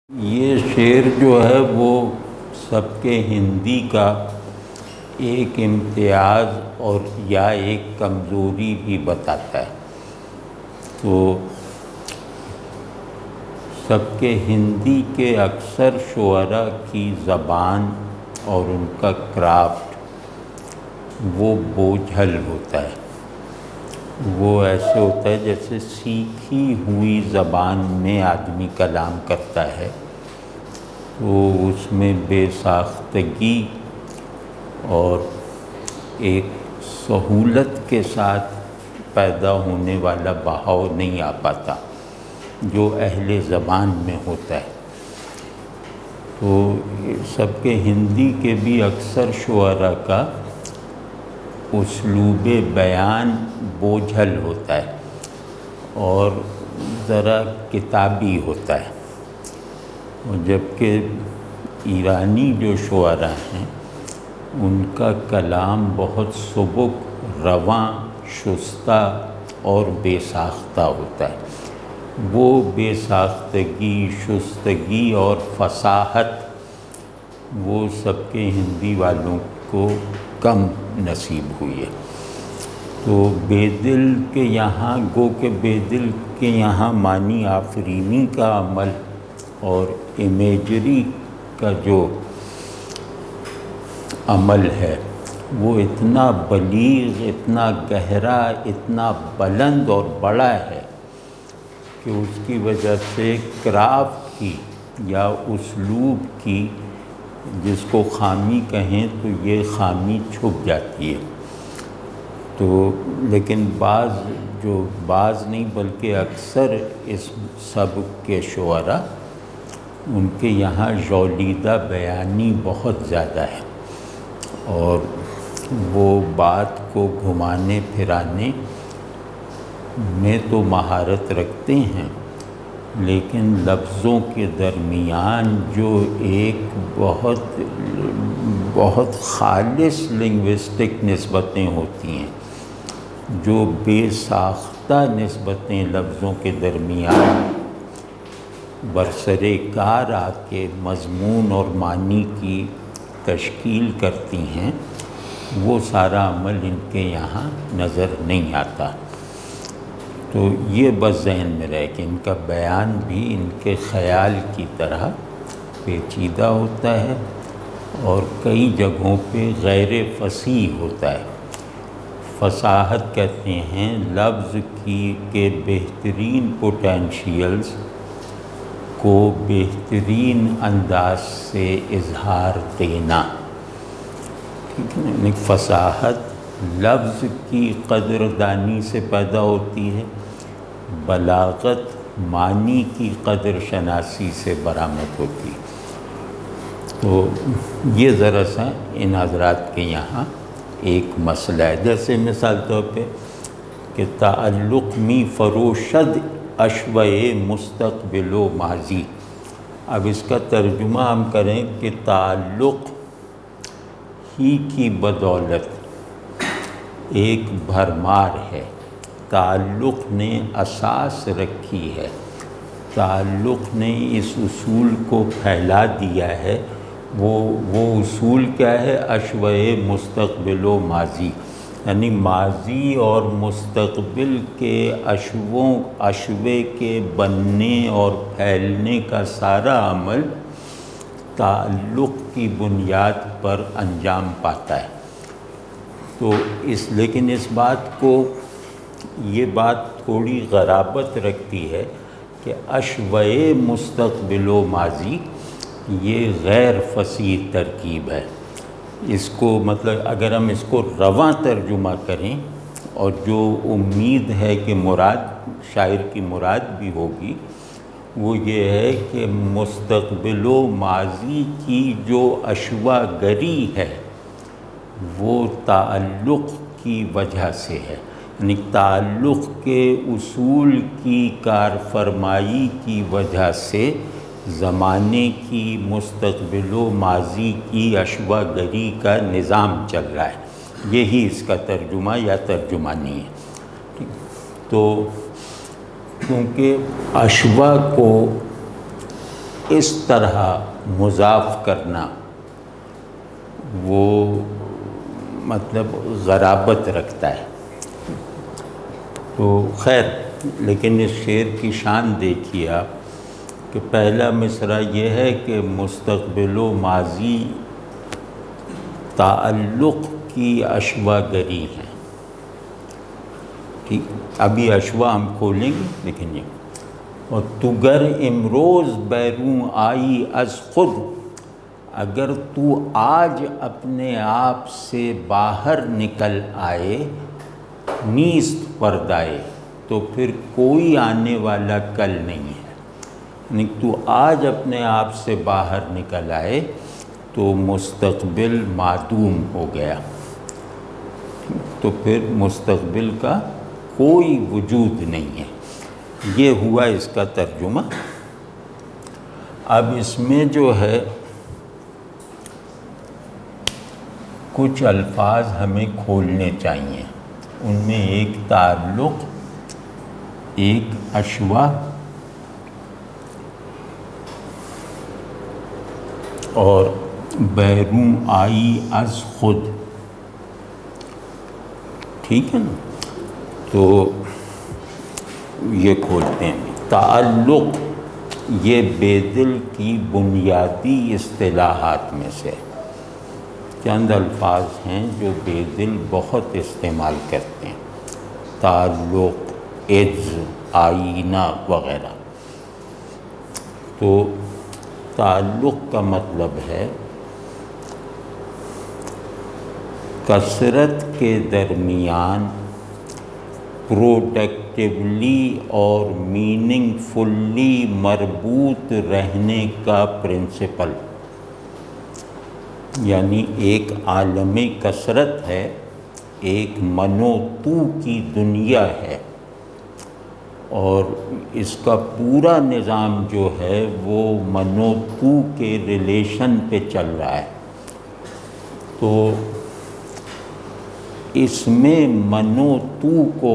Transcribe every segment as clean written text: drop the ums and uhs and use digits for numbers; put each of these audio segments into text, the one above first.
یہ شعر جو ہے وہ سب کے ہندی کا ایک امتیاز اور یا ایک کمزوری بھی بتاتا ہے۔ تو سب کے ہندی کے اکثر شعراء کی زبان اور ان کا کرافٹ وہ بوجھل ہوتا ہے، وہ ایسے ہوتا ہے جیسے سیکھی ہوئی زبان میں آدمی کلام کرتا ہے، تو اس میں بے ساختگی اور ایک سہولت کے ساتھ پیدا ہونے والا بہاؤ نہیں آ پاتا جو اہل زبان میں ہوتا ہے۔ تو سب کے ہندی کے بھی اکثر شعراء کا اسلوب بیان بوجھل ہوتا ہے اور ذرا کتابی ہوتا ہے، جبکہ ایرانی جو شعراء ہیں ان کا کلام بہت سبک، رواں، شستہ اور بے ساختہ ہوتا ہے۔ وہ بے ساختگی، شستگی اور فصاحت وہ سب کے ہندی والوں کو کم نصیب ہوئی ہے۔ تو بے دل کے یہاں گو کہ بے دل کے یہاں معنی آفرینی کا عمل اور امیجری کا جو عمل ہے وہ اتنا بلیغ، اتنا گہرا، اتنا بلند اور بڑا ہے کہ اس کی وجہ سے کرافٹ کی یا اسلوب کی جس کو خامی کہیں تو یہ خامی چھپ جاتی ہے۔ تو لیکن بعض نہیں بلکہ اکثر اس سبق کے شعراء ان کے یہاں ژولیدہ بیانی بہت زیادہ ہے اور وہ بات کو گھمانے پھرانے میں تو مہارت رکھتے ہیں، لیکن لفظوں کے درمیان جو ایک بہت خالص لنگوسٹک نسبتیں ہوتی ہیں، جو بے ساختہ نسبتیں لفظوں کے درمیان برسرِ کار آ کے مضمون اور معنی کی تشکیل کرتی ہیں، وہ سارا عمل ان کے یہاں نظر نہیں آتا۔ تو یہ بس ذہن میں رہے کہ ان کا بیان بھی ان کے خیال کی طرح پیچیدہ ہوتا ہے اور کئی جگہوں پہ غیر فصیح ہوتا ہے۔ فصاحت کہتے ہیں لفظ کے بہترین پوٹینشیلز کو بہترین انداز سے اظہار دینا، ٹھیک ہے نا۔ فصاحت لفظ کی قدردانی سے پیدا ہوتی ہے، بلاغت معنی کی قدر شناسی سے برآمد ہوتی ہے۔ تو یہ ذرا سا ان حضرات کے یہاں ایک مسئلہ ہے، جیسے مثال طور پہ کہ تعلق می فروشد اشوۂ مستقبل و ماضی۔ اب اس کا ترجمہ ہم کریں کہ تعلق ہی کی بدولت ایک بھرمار ہے، تعلق نے اساس رکھی ہے، تعلق نے اس اصول کو پھیلا دیا ہے۔ وہ اصول کیا ہے؟ اشوۂ مستقبل و ماضی، یعنی ماضی اور مستقبل کے اشوے کے بننے اور پھیلنے کا سارا عمل تعلق کی بنیاد پر انجام پاتا ہے۔ تو لیکن اس بات کو، یہ بات تھوڑی غرابت رکھتی ہے کہ اشوۂ مستقبل و ماضی یہ غیر فصیح ترکیب ہے۔ اس کو مطلب اگر ہم اس کو رواں ترجمہ کریں اور جو امید ہے کہ مراد شاعر کی مراد بھی ہوگی وہ یہ ہے کہ مستقبل و ماضی کی جو اشوا گری ہے وہ تعلق کی وجہ سے ہے، یعنی تعلق کے اصول کی کار فرمائی کی وجہ سے زمانے کی مستقبل و ماضی کی اشوا گری کا نظام چل رہا ہے۔ یہی اس کا ترجمہ یا ترجمانی ہے۔ تو کیونکہ اشوا کو اس طرح مضاف کرنا وہ مطلب غرابت رکھتا ہے۔ تو خیر، لیکن اس شعر کی شان دیکھیے آپ کہ پہلا مصرع یہ ہے کہ مستقبل و ماضی تعلق کی اشوا گری ہیں۔ ٹھیک، ابھی اشوا ہم کھولیں گے، لیکن یہ اور تو گر امروز بیرون آئی از خود، اگر تو آج اپنے آپ سے باہر نکل آئے نیست پردائے، تو پھر کوئی آنے والا کل نہیں ہے۔ یعنی تو آج اپنے آپ سے باہر نکل آئے تو مستقبل معدوم ہو گیا، تو پھر مستقبل کا کوئی وجود نہیں ہے۔ یہ ہوا اس کا ترجمہ۔ اب اس میں جو ہے کچھ الفاظ ہمیں کھولنے چاہیے، ان میں ایک تعلق، ایک اشوا اور بیرون آئی از خود۔ ٹھیک ہے نا؟ تو یہ کھولتے ہیں۔ تعلق یہ بے دل کی بنیادی اصطلاحات میں سے چند الفاظ ہیں جو بے دل بہت استعمال کرتے ہیں، تعلق، عز، آئینہ وغیرہ۔ تو تعلق کا مطلب ہے کثرت کے درمیان پروڈکٹیولی اور میننگ فلی مربوط رہنے کا پرنسپل۔ یعنی ایک عالم کثرت ہے، ایک من و تو کی دنیا ہے، اور اس کا پورا نظام جو ہے وہ من و تو کے ریلیشن پہ چل رہا ہے۔ تو اس میں من و تو کو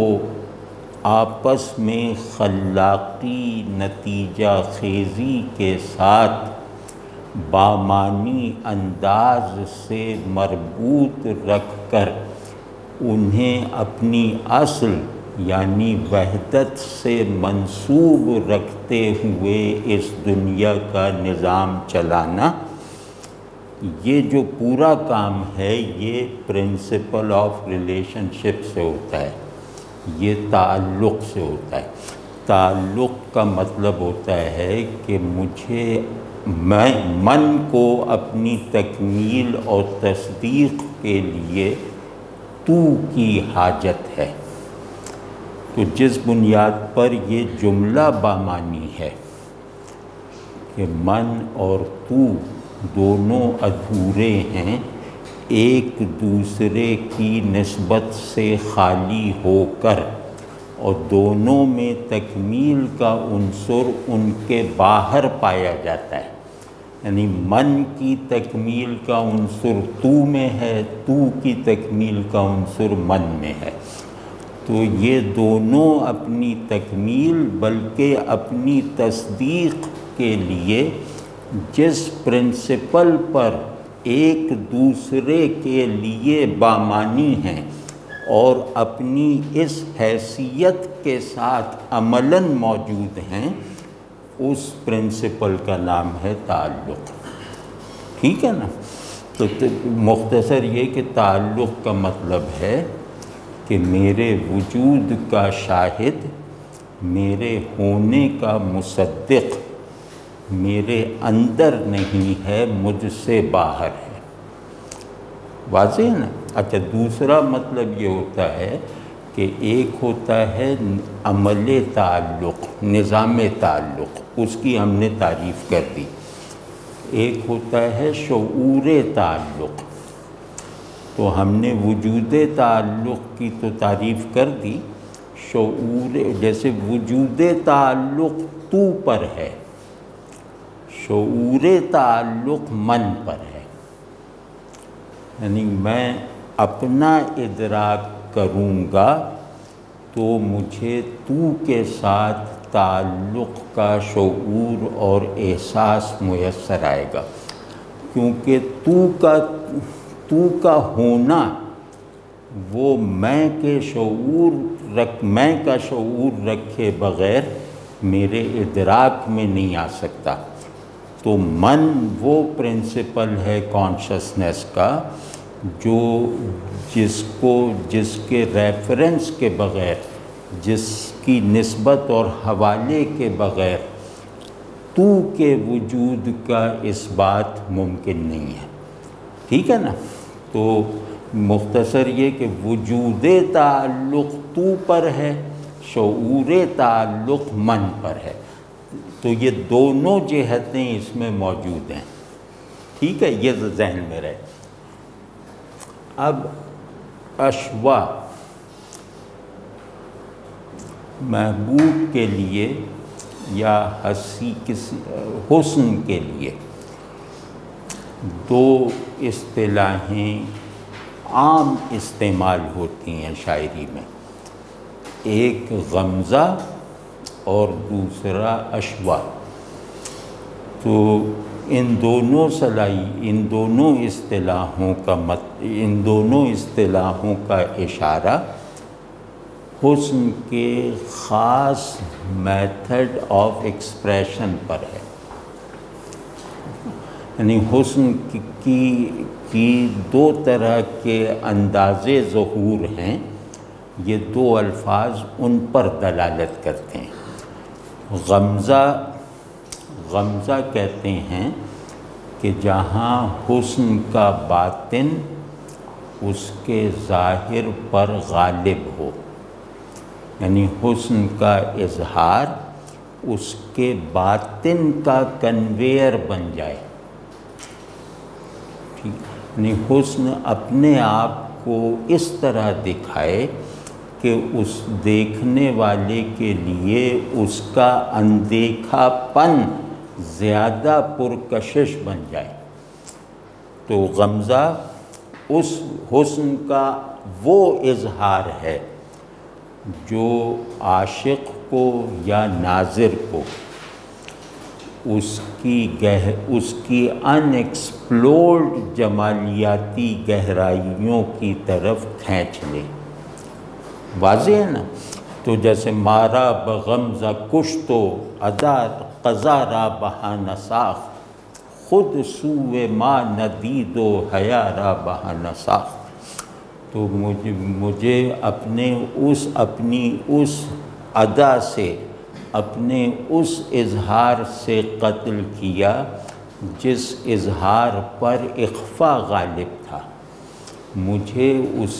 آپس میں خلاقی نتیجہ خیزی کے ساتھ بامعنی انداز سے مربوط رکھ کر انہیں اپنی اصل یعنی وحدت سے منسوب رکھتے ہوئے اس دنیا کا نظام چلانا، یہ جو پورا کام ہے یہ پرنسپل آف ریلیشن شپ سے ہوتا ہے، یہ تعلق سے ہوتا ہے۔ تعلق کا مطلب ہوتا ہے کہ مجھے من کو اپنی تکمیل اور تصدیق کے لیے تو کی حاجت ہے۔ تو جس بنیاد پر یہ جملہ بامعنی ہے کہ من اور تو دونوں ادھورے ہیں، ایک دوسرے کی نسبت سے خالی ہو کر، اور دونوں میں تکمیل کا عنصر ان کے باہر پایا جاتا ہے۔ یعنی من کی تکمیل کا عنصر تو میں ہے، تو کی تکمیل کا عنصر من میں ہے۔ تو یہ دونوں اپنی تکمیل بلکہ اپنی تصدیق کے لیے جس پرنسپل پر ایک دوسرے کے لیے بامعنی ہیں اور اپنی اس حیثیت کے ساتھ عملاً موجود ہیں، اس پرنسپل کا نام ہے تعلق۔ ٹھیک ہے نا؟ تو مختصر یہ کہ تعلق کا مطلب ہے کہ میرے وجود کا شاہد، میرے ہونے کا مصدق میرے اندر نہیں ہے، مجھ سے باہر ہے۔ واضح ہے نا؟ اچھا، دوسرا مطلب یہ ہوتا ہے کہ ایک ہوتا ہے عمل تعلق، نظام تعلق، اس کی ہم نے تعریف کر دی۔ ایک ہوتا ہے شعور تعلق، تو ہم نے وجود تعلق کی تو تعریف کر دی۔ شعور جیسے وجود تعلق تو پر ہے، شعور تعلق من پر ہے۔ یعنی میں اپنا ادراک کروں گا تو مجھے تو کے ساتھ تعلق کا شعور اور احساس میسر آئے گا، کیونکہ تو کا ہونا وہ میں کا شعور رکھے بغیر میرے ادراک میں نہیں آ سکتا۔ تو من وہ پرنسپل ہے کانشسنس کا جس کے ریفرنس کے بغیر، جس کی نسبت اور حوالے کے بغیر تو کے وجود کا اس بات ممکن نہیں ہے۔ ٹھیک ہے نا؟ تو مختصر یہ کہ وجود تعلق تو پر ہے، شعور تعلق من پر ہے، تو یہ دونوں جہتیں اس میں موجود ہیں۔ ٹھیک ہے، یہ ذہن میں رہے۔ اب اشوا محبوب کے لیے یا حسن کے لیے دو اصطلاحیں عام استعمال ہوتی ہیں شاعری میں، ایک غمزہ اور دوسرا اشوا۔ تو ان دونوں اصطلاحوں کا اشارہ حسن کے خاص میتھڈ آف ایکسپریشن پر ہے۔ یعنی حسن کی دو طرح کے انداز ظہور ہیں، یہ دو الفاظ ان پر دلالت کرتے ہیں۔ غمزہ کہتے ہیں کہ جہاں حسن کا باطن اس کے ظاہر پر غالب ہو، یعنی حسن کا اظہار اس کے باطن کا کنویئر بن جائے۔ یعنی حسن اپنے آپ کو اس طرح دکھائے کہ اس دیکھنے والے کے لیے اس کا اندیکھا پن زیادہ پرکشش بن جائے۔ تو غمزہ اس حسن کا وہ اظہار ہے جو عاشق کو یا ناظر کو اس کی ان ایکسپلورڈ جمالیاتی گہرائیوں کی طرف کھینچ لے۔ واضح ہے نا؟ تو جیسے مارا بغمزہ کشتو قضا را بہانہ ساخت، خود سوئے ما ندید و حیا را بہانہ ساخت۔ تو مجھے اپنی اس ادا سے، اپنے اس اظہار سے قتل کیا جس اظہار پر اخفا غالب تھا۔ مجھے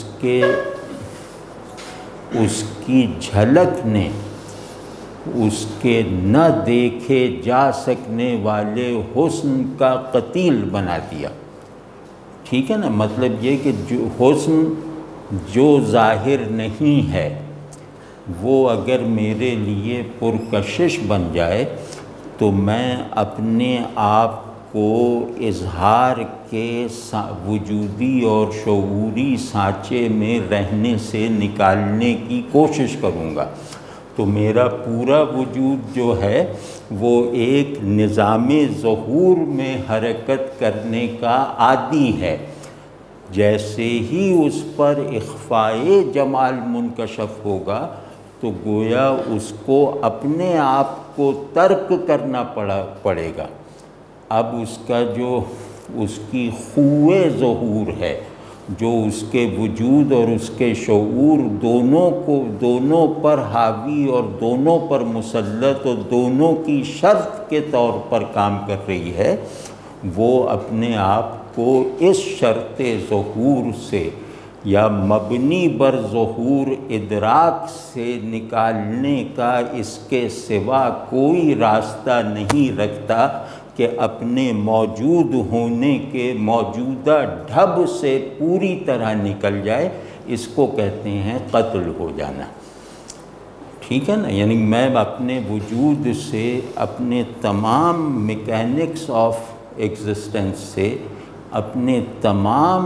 اس کی جھلک نے اس کے نہ دیکھے جا سکنے والے حسن کا قتیل بنا دیا۔ ٹھیک ہے نا؟ مطلب یہ کہ حسن جو ظاہر نہیں ہے وہ اگر میرے لیے پرکشش بن جائے تو میں اپنے آپ کو اظہار کے وجودی اور شعوری سانچے میں رہنے سے نکالنے کی کوشش کروں گا۔ تو میرا پورا وجود جو ہے وہ ایک نظام ظہور میں حرکت کرنے کا عادی ہے۔ جیسے ہی اس پر اخفائے جمال منکشف ہوگا تو گویا اس کو اپنے آپ کو ترک کرنا پڑے گا۔ اب اس کی خوئے ظہور ہے جو اس کے وجود اور اس کے شعور دونوں پر حاوی اور دونوں پر مسلط اور دونوں کی شرط کے طور پر کام کر رہی ہے، وہ اپنے آپ کو اس شرط ظہور سے یا مبنی بر ظہور ادراک سے نکالنے کا اس کے سوا کوئی راستہ نہیں رکھتا کہ اپنے موجود ہونے کے موجودہ ڈھب سے پوری طرح نکل جائے۔ اس کو کہتے ہیں قتل ہو جانا۔ ٹھیک ہے نا؟ یعنی میں اپنے وجود سے، اپنے تمام میکینکس آف ایگزسٹنس سے، اپنے تمام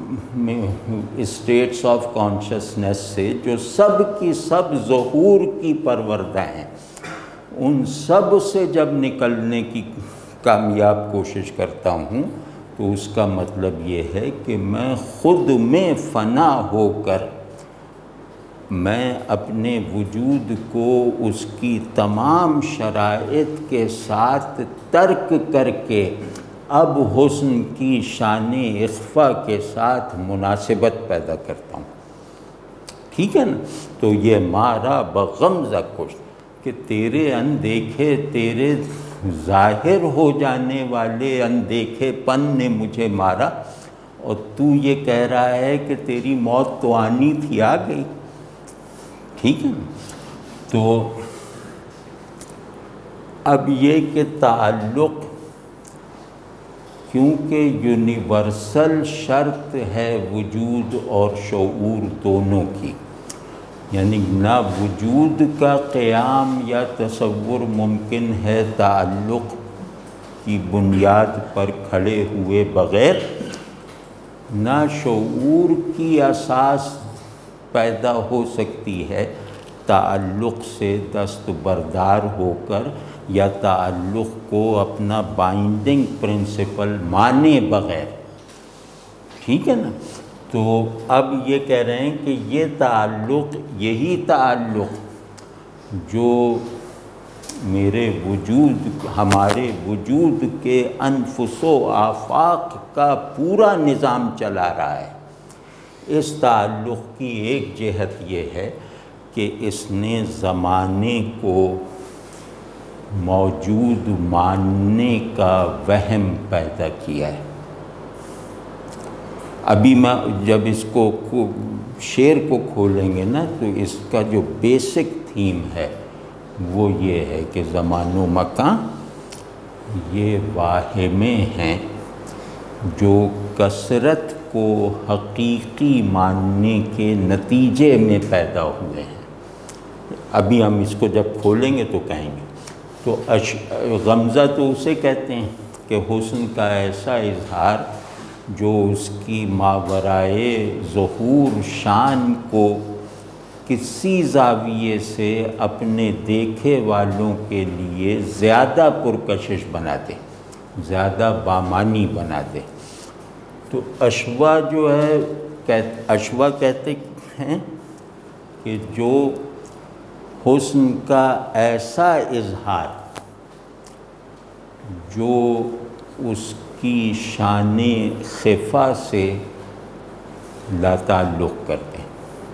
اسٹیٹس آف کانشسنس سے جو سب کی سب ظہور کی پروردہ ہیں، ان سب سے جب نکلنے کی کامیاب کوشش کرتا ہوں تو اس کا مطلب یہ ہے کہ میں خود میں فنا ہو کر میں اپنے وجود کو اس کی تمام شرائط کے ساتھ ترک کر کے اب حسن کی شان اخفا کے ساتھ مناسبت پیدا کرتا ہوں۔ ٹھیک ہے نا؟ تو یہ مارا بغمزہ کش کہ تیرے اندیکھے، تیرے ظاہر ہو جانے والے اندیکھے پن نے مجھے مارا، اور تو یہ کہہ رہا ہے کہ تیری موت تو آنی تھی، آ گئی۔ ٹھیک ہے نا؟ تو اب یہ کہ تعلق کیونکہ یونیورسل شرط ہے وجود اور شعور دونوں کی، یعنی نہ وجود کا قیام یا تصور ممکن ہے تعلق کی بنیاد پر کھڑے ہوئے بغیر، نہ شعور کی اساس پیدا ہو سکتی ہے تعلق سے دستبردار ہو کر یا تعلق کو اپنا بائنڈنگ پرنسپل مانے بغیر۔ ٹھیک ہے نا؟ تو اب یہ کہہ رہے ہیں کہ یہ تعلق، یہی تعلق جو میرے وجود، ہمارے وجود کے انفس و آفاق کا پورا نظام چلا رہا ہے، اس تعلق کی ایک جہت یہ ہے کہ اس نے زمانے کو موجود ماننے کا وہم پیدا کیا ہے۔ ابھی میں جب اس کو شعر کو کھولیں گے نا تو اس کا جو بیسک تھیم ہے وہ یہ ہے کہ زمان و مکان یہ واہمے ہیں جو کثرت کو حقیقی ماننے کے نتیجے میں پیدا ہوئے ہیں۔ ابھی ہم اس کو جب کھولیں گے تو کہیں گے۔ تو غمزہ تو اسے کہتے ہیں کہ حسن کا ایسا اظہار جو اس کی ماورائے ظہور شان کو کسی زاویے سے اپنے دیکھے والوں کے لیے زیادہ پرکشش بنا دے، زیادہ بامانی بنا دے۔ تو اشوا جو ہے، اشوا کہتے ہیں کہ جو حسن کا ایسا اظہار جو اس کی شان خفا سے لا تعلق کرتے ہیں،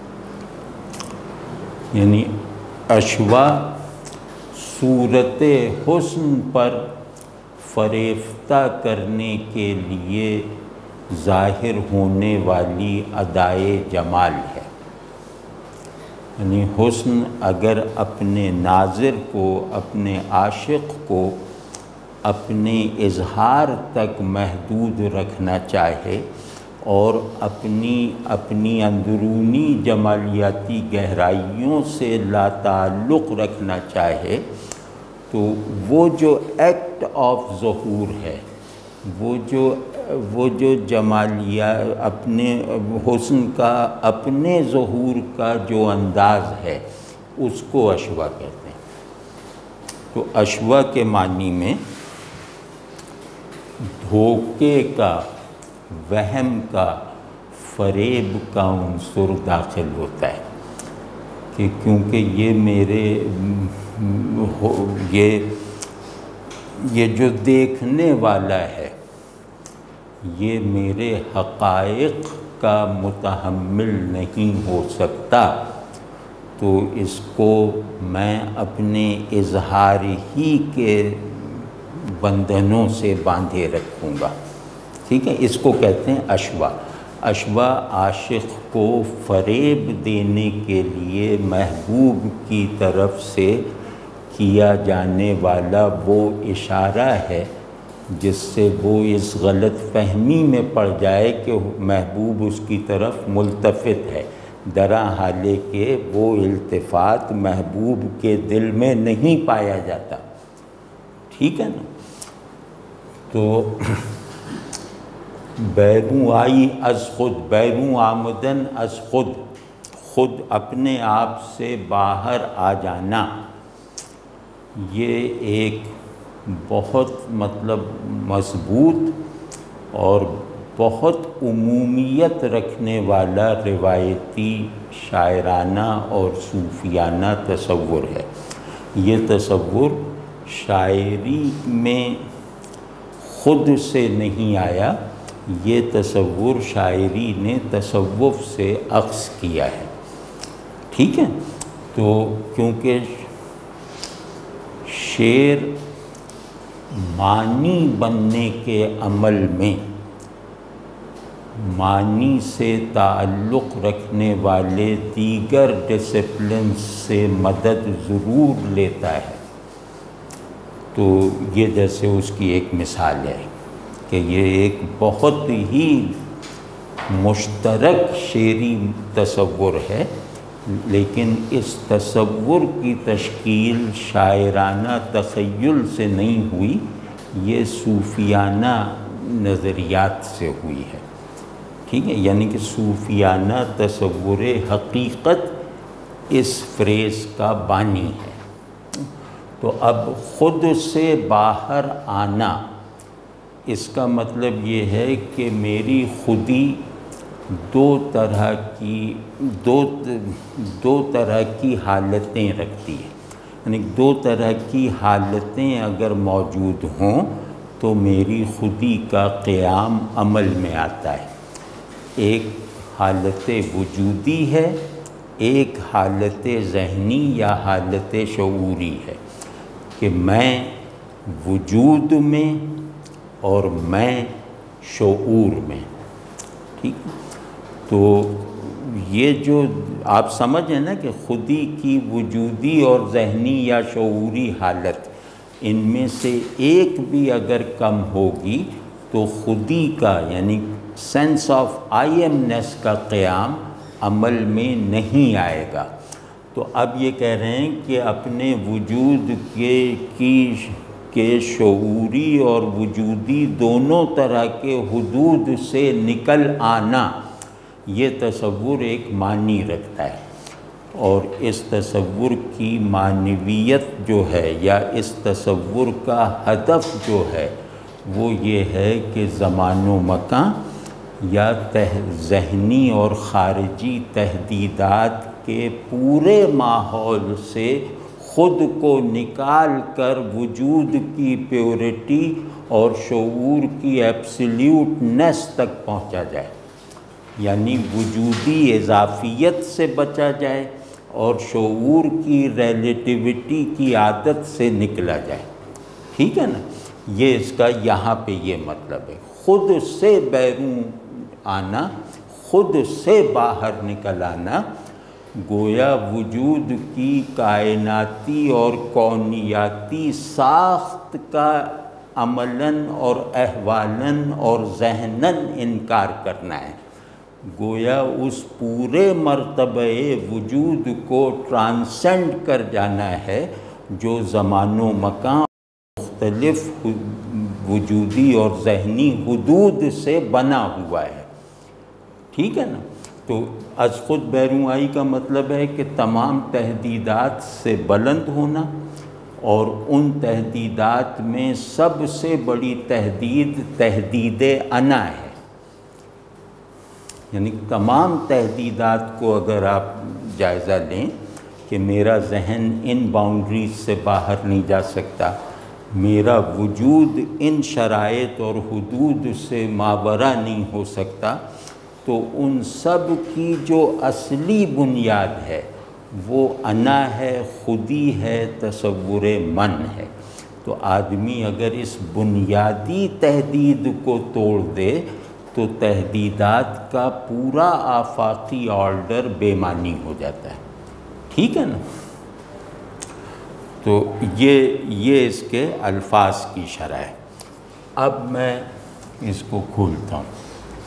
یعنی اشوا صورت حسن پر فریفتہ کرنے کے لیے ظاہر ہونے والی ادائے جمال ہے۔ یعنی حسن اگر اپنے ناظر کو، اپنے عاشق کو اپنے اظہار تک محدود رکھنا چاہے اور اپنی اندرونی جمالیاتی گہرائیوں سے لا تعلق رکھنا چاہے، تو وہ جو ایکٹ آف ظہور ہے، وہ جو جمالیہ اپنے حسن کا، اپنے ظہور کا جو انداز ہے، اس کو اشوا کہتے ہیں۔ تو اشوا کے معنی میں دھوکے کا، وہم کا، فریب کا عنصر داخل ہوتا ہے کہ کیونکہ یہ جو دیکھنے والا ہے یہ میرے حقائق کا متحمل نہیں ہو سکتا، تو اس کو میں اپنے اظہار ہی کے بندھنوں سے باندھے رکھوں گا۔ ٹھیک ہے؟ اس کو کہتے ہیں اشوا۔ اشوا عاشق کو فریب دینے کے لیے محبوب کی طرف سے کیا جانے والا وہ اشارہ ہے جس سے وہ اس غلط فہمی میں پڑ جائے کہ محبوب اس کی طرف ملتفت ہے، درا حالے کہ وہ التفات محبوب کے دل میں نہیں پایا جاتا۔ ٹھیک ہے نا؟ تو بیروں آئی از خود، بیروں آمدن از خود، خود اپنے آپ سے باہر آ جانا، یہ ایک بہت مطلب مضبوط اور بہت عمومیت رکھنے والا روایتی شاعرانہ اور صوفیانہ تصور ہے۔ یہ تصور شاعری میں خود سے نہیں آیا، یہ تصور شاعری نے تصوف سے اخذ کیا ہے، ٹھیک ہے؟ تو کیونکہ شعر معنی بننے کے عمل میں معنی سے تعلق رکھنے والے دیگر ڈسپلنز سے مدد ضرور لیتا ہے۔ تو یہ جیسے اس کی ایک مثال ہے کہ یہ ایک بہت ہی مشترک شعری تصور ہے، لیکن اس تصور کی تشکیل شاعرانہ تخیل سے نہیں ہوئی، یہ صوفیانہ نظریات سے ہوئی ہے، ٹھیک ہے؟ یعنی کہ صوفیانہ تصور حقیقت اس فریز کا بانی ہے۔ تو اب خود سے باہر آنا، اس کا مطلب یہ ہے کہ میری خودی دو طرح کی حالتیں رکھتی ہے، یعنی دو طرح کی حالتیں اگر موجود ہوں تو میری خودی کا قیام عمل میں آتا ہے۔ ایک حالت وجودی ہے، ایک حالت ذہنی یا حالت شعوری ہے کہ میں وجود میں اور میں شعور میں، ٹھیک ہے؟ تو یہ جو آپ سمجھیں نا کہ خودی کی وجودی اور ذہنی یا شعوری حالت، ان میں سے ایک بھی اگر کم ہوگی تو خودی کا یعنی سینس آف آئی ایم نیس کا قیام عمل میں نہیں آئے گا۔ تو اب یہ کہہ رہے ہیں کہ اپنے وجود کے شعوری اور وجودی دونوں طرح کے حدود سے نکل آنا، یہ تصور ایک معنی رکھتا ہے، اور اس تصور کی معنویت جو ہے یا اس تصور کا ہدف جو ہے وہ یہ ہے کہ زمان و مکان یا ذہنی اور خارجی تہدیدات کے پورے ماحول سے خود کو نکال کر وجود کی پیورٹی اور شعور کی ایبسلیوٹنس تک پہنچا جائے، یعنی وجودی اضافیت سے بچا جائے اور شعور کی ریلیٹیوٹی کی عادت سے نکلا جائے، ٹھیک ہے نا؟ یہ اس کا یہاں پہ یہ مطلب ہے، خود سے بیرون آنا، خود سے باہر نکل آنا، گویا وجود کی کائناتی اور کونیاتی ساخت کا عملاً اور احوالاً اور ذہناً انکار کرنا ہے، گویا اس پورے مرتبہ وجود کو ٹرانسینڈ کر جانا ہے جو زمان و مکان مختلف وجودی اور ذہنی حدود سے بنا ہوا ہے، ٹھیک ہے نا؟ تو از خود بیرون آئی کا مطلب ہے کہ تمام تہدیدات سے بلند ہونا، اور ان تہدیدات میں سب سے بڑی تہدید انا ہے، یعنی تمام تہدیدات کو اگر آپ جائزہ لیں کہ میرا ذہن ان باؤنڈریز سے باہر نہیں جا سکتا، میرا وجود ان شرائط اور حدود سے ماورا نہیں ہو سکتا، تو ان سب کی جو اصلی بنیاد ہے وہ انا ہے، خودی ہے، تصور من ہے۔ تو آدمی اگر اس بنیادی تہدید کو توڑ دے تو تہدیدات کا پورا آفاقی آرڈر بے معنی ہو جاتا ہے، ٹھیک ہے نا؟ تو یہ اس کے الفاظ کی شرح ہے۔ اب میں اس کو کھولتا ہوں۔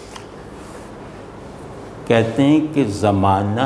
کہتے ہیں کہ زمانہ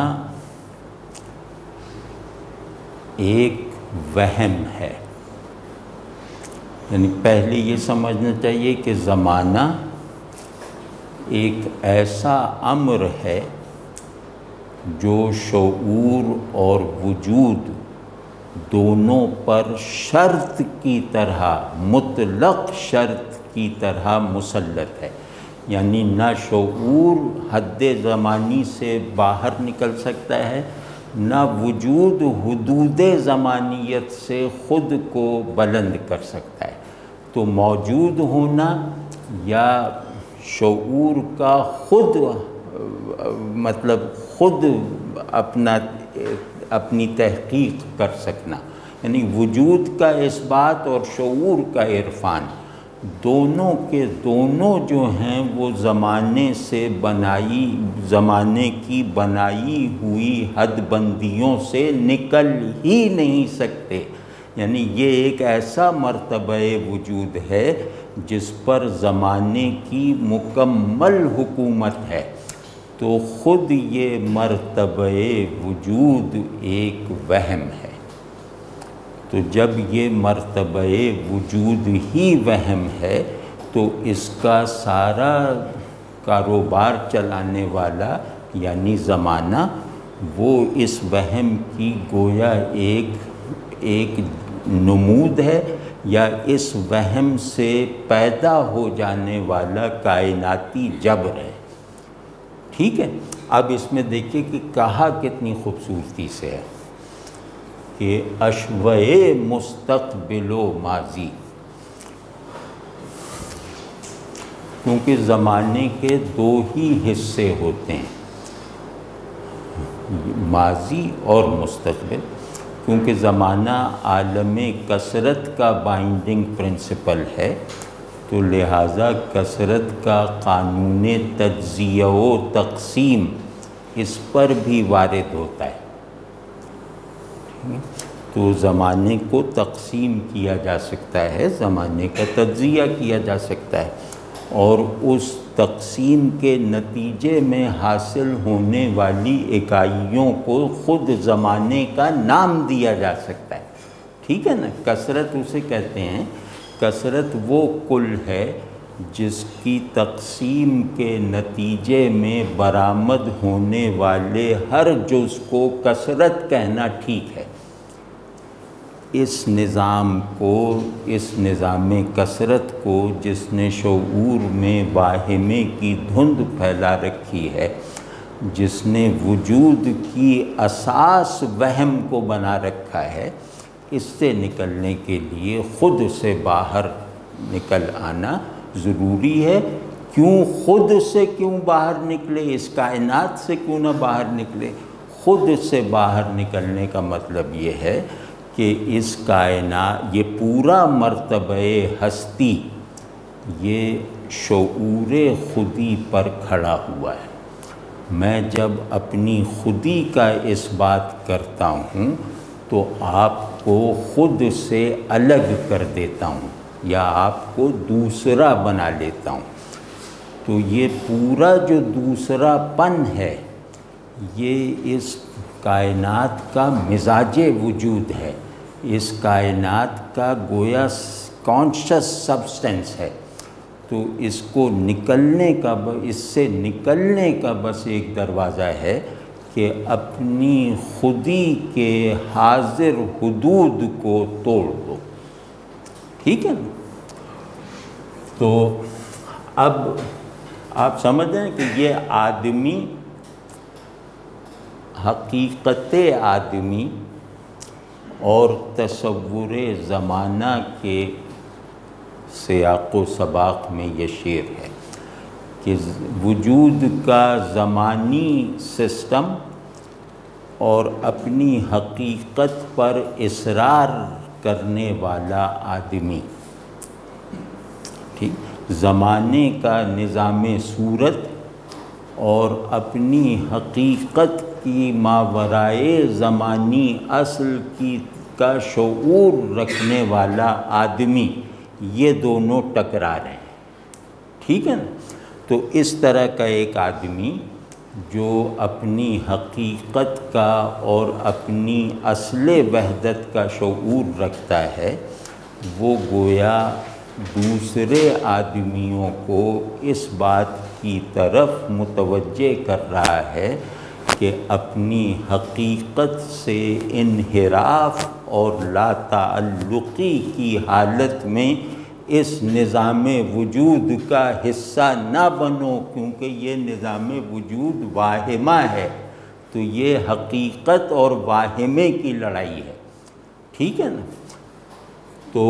ایک وہم ہے، یعنی پہلے یہ سمجھنا چاہیے کہ زمانہ ایک ایسا امر ہے جو شعور اور وجود دونوں پر شرط کی طرح، مطلق شرط کی طرح مسلط ہے، یعنی نہ شعور حد زمانی سے باہر نکل سکتا ہے، نہ وجود حدود زمانیت سے خود کو بلند کر سکتا ہے۔ تو موجود ہونا یا شعور کا خود مطلب خود اپنی تحقیق کر سکنا، یعنی وجود کا اثبات اور شعور کا عرفان، دونوں کے دونوں جو ہیں وہ زمانے کی بنائی ہوئی حد بندیوں سے نکل ہی نہیں سکتے۔ یعنی یہ ایک ایسا مرتبہ وجود ہے جس پر زمانے کی مکمل حکومت ہے۔ تو خود یہ مرتبہ وجود ایک وہم ہے۔ تو جب یہ مرتبہ وجود ہی وہم ہے تو اس کا سارا کاروبار چلانے والا یعنی زمانہ وہ اس وہم کی گویا ایک نمود ہے، یا اس وہم سے پیدا ہو جانے والا کائناتی جبر ہے۔ ٹھیک ہے، اب اس میں دیکھیے کہ کہا کتنی خوبصورتی سے ہے کہ اشوئے مستقبل و ماضی، کیونکہ زمانے کے دو ہی حصے ہوتے ہیں، ماضی اور مستقبل، کیونکہ زمانہ عالم کثرت کا بائنڈنگ پرنسپل ہے، تو لہٰذا کثرت کا قانون تجزیہ و تقسیم اس پر بھی وارد ہوتا ہے۔ تو زمانے کو تقسیم کیا جا سکتا ہے، زمانے کا تجزیہ کیا جا سکتا ہے، اور اس تقسیم کے نتیجے میں حاصل ہونے والی اکائیوں کو خود زمانے کا نام دیا جا سکتا ہے۔ ٹھیک ہے نا، کثرت اسے کہتے ہیں، کثرت وہ کل ہے جس کی تقسیم کے نتیجے میں برآمد ہونے والے ہر جز کو کثرت کہنا ٹھیک ہے۔ اس نظام کثرت کو جس نے شعور میں واہمے کی دھند پھیلا رکھی ہے، جس نے وجود کی اساس وہم کو بنا رکھا ہے، اس سے نکلنے کے لیے خود سے باہر نکل آنا ضروری ہے۔ خود سے کیوں باہر نکلے، اس کائنات سے کیوں نہ باہر نکلے؟ خود سے باہر نکلنے کا مطلب یہ ہے کہ اس کائنات، یہ پورا مرتبہ ہستی یہ شعور خودی پر کھڑا ہوا ہے۔ میں جب اپنی خودی کا اس بات کرتا ہوں تو آپ کو خود سے الگ کر دیتا ہوں یا آپ کو دوسرا بنا لیتا ہوں۔ تو یہ پورا جو دوسرا پن ہے یہ اس کائنات کا مزاج وجود ہے، اس کائنات کا گویا کانشس سبسٹنس ہے۔ تو اس کو اس سے نکلنے کا بس ایک دروازہ ہے کہ اپنی خودی کے حاضر حدود کو توڑ دو۔ ٹھیک ہے نا؟ تو اب آپ سمجھ رہے ہیں کہ یہ آدمی، حقیقت آدمی اور تصور زمانہ کے سیاق و سباق میں یہ شعر ہے کہ وجود کا زمانی سسٹم اور اپنی حقیقت پر اصرار کرنے والا آدمی، ٹھیک، زمانے کا نظام صورت اور اپنی حقیقت کی ماورائے زمانی اصل کا شعور رکھنے والا آدمی، یہ دونوں ٹکرا رہے ہیں۔ ٹھیک ہے نا؟ تو اس طرح کا ایک آدمی جو اپنی حقیقت کا اور اپنی اصل وحدت کا شعور رکھتا ہے، وہ گویا دوسرے آدمیوں کو اس بات کی طرف متوجہ کر رہا ہے کہ اپنی حقیقت سے انحراف اور لا تعلقی کی حالت میں اس نظام وجود کا حصہ نہ بنو، کیونکہ یہ نظام وجود واہمہ ہے، تو یہ حقیقت اور واہمے کی لڑائی ہے، ٹھیک ہے نا؟ تو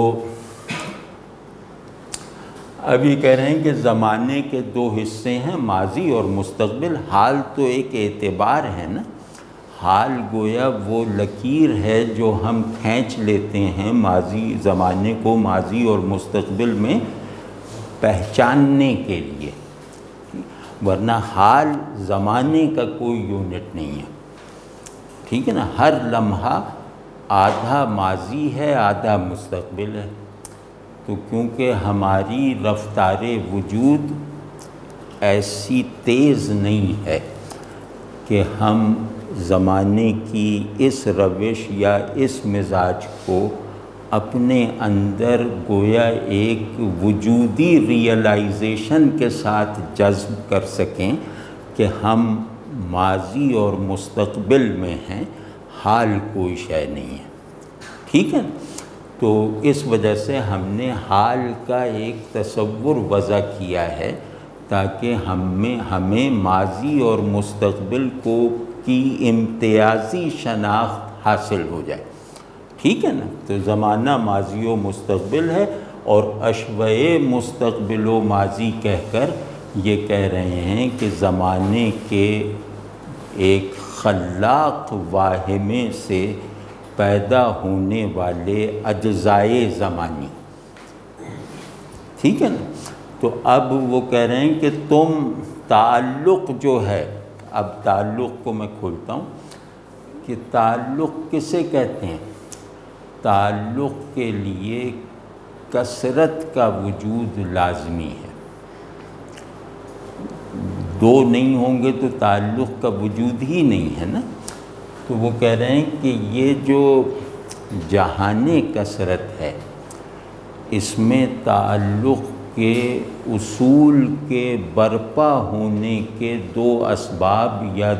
ابھی کہہ رہے ہیں کہ زمانے کے دو حصے ہیں، ماضی اور مستقبل۔ حال تو ایک اعتبار ہے نا، حال گویا وہ لکیر ہے جو ہم کھینچ لیتے ہیں ماضی زمانے کو ماضی اور مستقبل میں پہچاننے کے لیے، ورنہ حال زمانے کا کوئی یونٹ نہیں ہے، ٹھیک ہے نا؟ ہر لمحہ آدھا ماضی ہے آدھا مستقبل ہے، تو کیونکہ ہماری رفتار وجود ایسی تیز نہیں ہے کہ ہم زمانے کی اس روش یا اس مزاج کو اپنے اندر گویا ایک وجودی ریئلائزیشن کے ساتھ جذب کر سکیں کہ ہم ماضی اور مستقبل میں ہیں، حال کوئی شے نہیں ہے، ٹھیک ہے؟ تو اس وجہ سے ہم نے حال کا ایک تصور وضع کیا ہے تاکہ ہمیں ماضی اور مستقبل کی امتیازی شناخت حاصل ہو جائے، ٹھیک ہے نا؟ تو زمانہ ماضی و مستقبل ہے، اور اشوۂ مستقبل و ماضی کہہ کر یہ کہہ رہے ہیں کہ زمانے کے ایک خلاق واہمے سے پیدا ہونے والے اجزائے زمانی، ٹھیک ہے نا؟ تو اب وہ کہہ رہے ہیں کہ تم تعلق جو ہے، اب تعلق کو میں کھولتا ہوں کہ تعلق کسے کہتے ہیں؟ تعلق کے لیے کثرت کا وجود لازمی ہے، دو نہیں ہوں گے تو تعلق کا وجود ہی نہیں ہے نا۔ تو وہ کہہ رہے ہیں کہ یہ جو جہان کثرت ہے، اس میں تعلق کے اصول کے برپا ہونے کے دو اسباب یا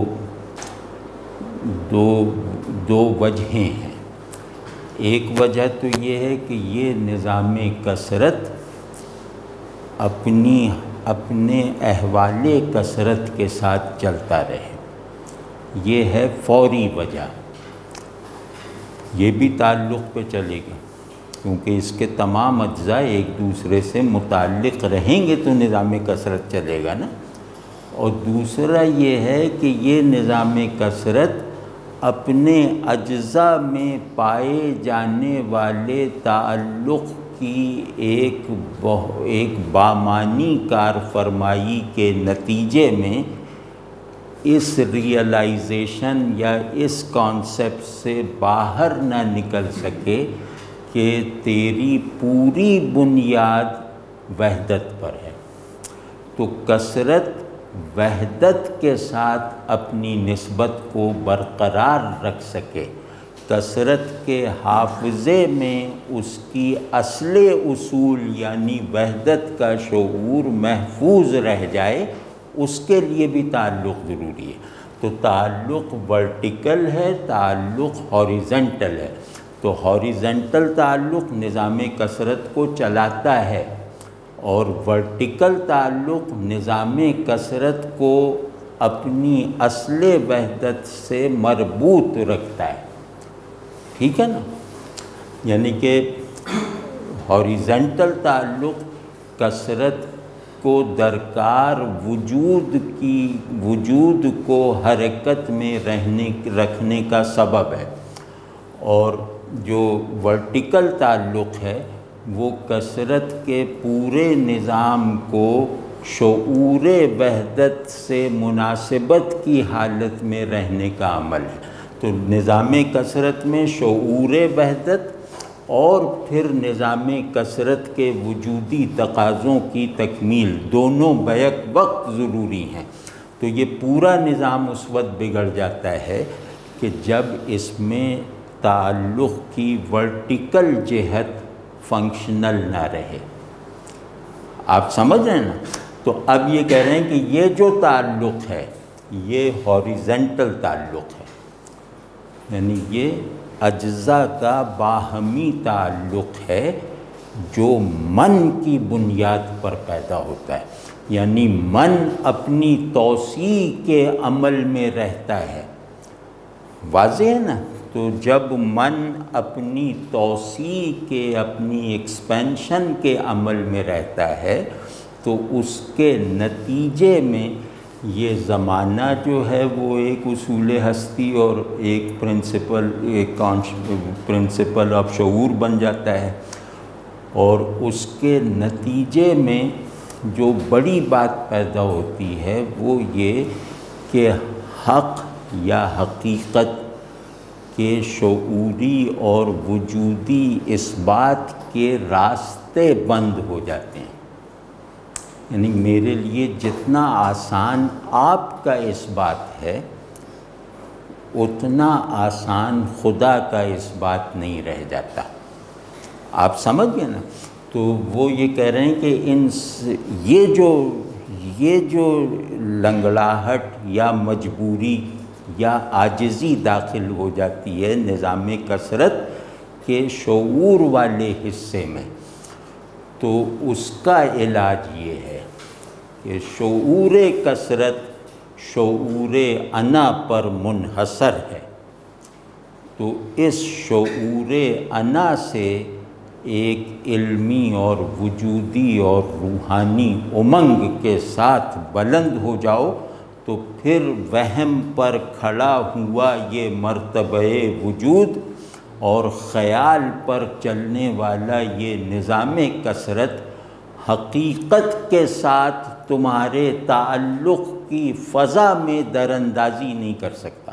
دو وجہیں ہیں۔ ایک وجہ تو یہ ہے کہ یہ نظام کثرت اپنے احوال کثرت کے ساتھ چلتا رہے، یہ ہے فوری وجہ، یہ بھی تعلق پہ چلے گا کیونکہ اس کے تمام اجزاء ایک دوسرے سے متعلق رہیں گے تو نظام کثرت چلے گا نا۔ اور دوسرا یہ ہے کہ یہ نظام کثرت اپنے اجزاء میں پائے جانے والے تعلق کی ایک بامانی کارفرمائی کے نتیجے میں اس ریئلائزیشن یا اس کانسیپٹ سے باہر نہ نکل سکے کہ تیری پوری بنیاد وحدت پر ہے، تو کثرت وحدت کے ساتھ اپنی نسبت کو برقرار رکھ سکے، کثرت کے حافظے میں اس کی اصل اصول یعنی وحدت کا شعور محفوظ رہ جائے، اس کے لیے بھی تعلق ضروری ہے۔ تو تعلق ورٹیکل ہے، تعلق ہاریزنٹل ہے، تو ہاریزنٹل تعلق نظام کثرت کو چلاتا ہے اور ورٹیکل تعلق نظام کثرت کو اپنی اصل وحدت سے مربوط رکھتا ہے، ٹھیک ہے نا؟ یعنی کہ ہاریزنٹل تعلق کثرت کو درکار وجود کو حرکت میں رکھنے کا سبب ہے، اور جو ورٹیکل تعلق ہے وہ کثرت کے پورے نظام کو شعور وحدت سے مناسبت کی حالت میں رہنے کا عمل ہے۔ تو نظام کثرت میں شعور وحدت اور پھر نظام کثرت کے وجودی تقاضوں کی تکمیل دونوں بیک وقت ضروری ہیں۔ تو یہ پورا نظام اس وقت بگڑ جاتا ہے کہ جب اس میں تعلق کی ورٹیکل جہت فنکشنل نہ رہے۔ آپ سمجھ رہے ہیں نا؟ تو اب یہ کہہ رہے ہیں کہ یہ جو تعلق ہے یہ ہاریزنٹل تعلق ہے، یعنی یہ اجزاء کا باہمی تعلق ہے جو من کی بنیاد پر پیدا ہوتا ہے، یعنی من اپنی توسیع کے عمل میں رہتا ہے۔ واضح ہے نا؟ تو جب من اپنی توسیع کے، اپنی ایکسپینشن کے عمل میں رہتا ہے تو اس کے نتیجے میں یہ زمانہ جو ہے وہ ایک اصول ہستی اور ایک پرنسپل آف شعور بن جاتا ہے، اور اس کے نتیجے میں جو بڑی بات پیدا ہوتی ہے وہ یہ کہ حق یا حقیقت کے شعوری اور وجودی اس بات کے راستے بند ہو جاتے ہیں۔ یعنی میرے لیے جتنا آسان آپ کا اس بات ہے اتنا آسان خدا کا اس بات نہیں رہ جاتا۔ آپ سمجھ گئے نا؟ تو وہ یہ کہہ رہے ہیں کہ یہ جو لنگڑاہٹ یا مجبوری یا عاجزی داخل ہو جاتی ہے نظام کثرت کے شعور والے حصے میں، تو اس کا علاج یہ ہے کہ شعور کثرت شعور انا پر منحصر ہے، تو اس شعور انا سے ایک علمی اور وجودی اور روحانی امنگ کے ساتھ بلند ہو جاؤ، تو پھر وہم پر کھڑا ہوا یہ مرتبہ وجود اور خیال پر چلنے والا یہ نظام کثرت حقیقت کے ساتھ تمہارے تعلق کی فضا میں دراندازی نہیں کر سکتا۔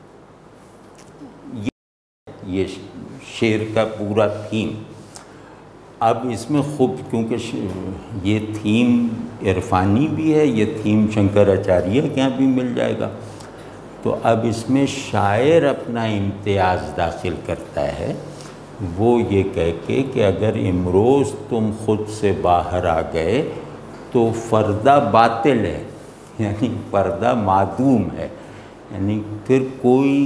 یہ شعر کا پورا تھیم۔ اب اس میں خوب، کیونکہ یہ تھیم عرفانی بھی ہے، یہ تھیم شنکراچاریہ کے یہاں بھی مل جائے گا، تو اب اس میں شاعر اپنا امتیاز داخل کرتا ہے، وہ یہ کہہ کے کہ اگر امروز تم خود سے باہر آ گئے تو پردہ باطل ہے، یعنی پردہ معدوم ہے، یعنی پھر کوئی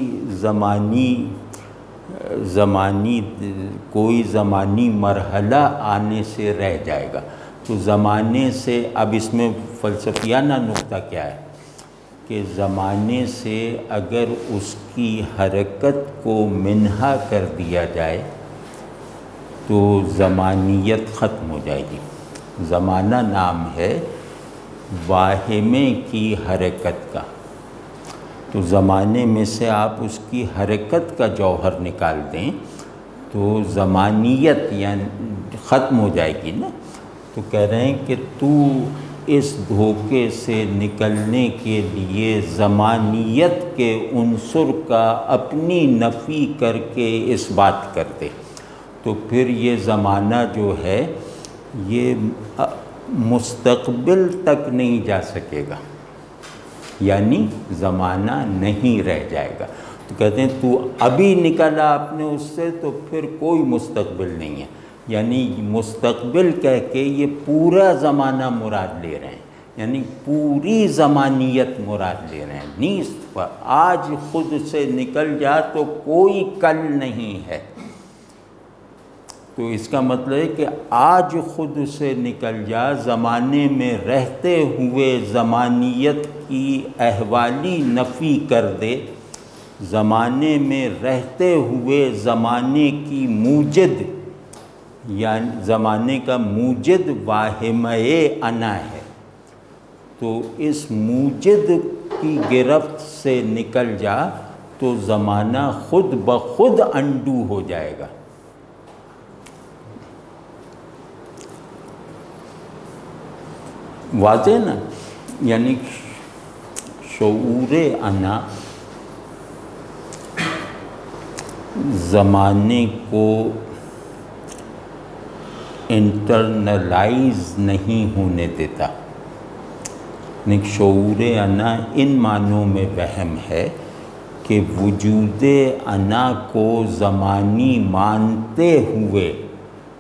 زمانی مرحلہ آنے سے رہ جائے گا۔ تو زمانے سے، اب اس میں فلسفیانہ نقطہ کیا ہے کہ زمانے سے اگر اس کی حرکت کو منہا کر دیا جائے تو زمانیت ختم ہو جائے گی۔ زمانہ نام ہے واہمے کی حرکت کا، تو زمانے میں سے آپ اس کی حرکت کا جوہر نکال دیں تو زمانیت یعنی ختم ہو جائے گی نا۔ تو کہہ رہے ہیں کہ تو اس دھوکے سے نکلنے کے لیے زمانیت کے عنصر کا اپنی نفی کر کے اس بات کر دے، تو پھر یہ زمانہ جو ہے یہ مستقبل تک نہیں جا سکے گا، یعنی زمانہ نہیں رہ جائے گا۔ تو کہتے ہیں تو ابھی نکلا اپنے اس سے تو پھر کوئی مستقبل نہیں ہے، یعنی مستقبل کہہ کے یہ پورا زمانہ مراد لے رہے ہیں، یعنی پوری زمانیت مراد لے رہے ہیں۔ نیست پر آج خود سے نکل جا تو کوئی کل نہیں ہے، تو اس کا مطلب ہے کہ آج خود سے نکل جا، زمانے میں رہتے ہوئے زمانیت کی احوالی نفی کر دے، زمانے میں رہتے ہوئے زمانے کی موجد، یعنی زمانے کا موجد واہمہ انا ہے، تو اس موجد کی گرفت سے نکل جا تو زمانہ خود بخود انڈو ہو جائے گا۔ واضح نا؟ یعنی شعور انا زمانے کو انٹرنلائز نہیں ہونے دیتا، یعنی شعور انا ان معنوں میں وہم ہے کہ وجود انا کو زمانی مانتے ہوئے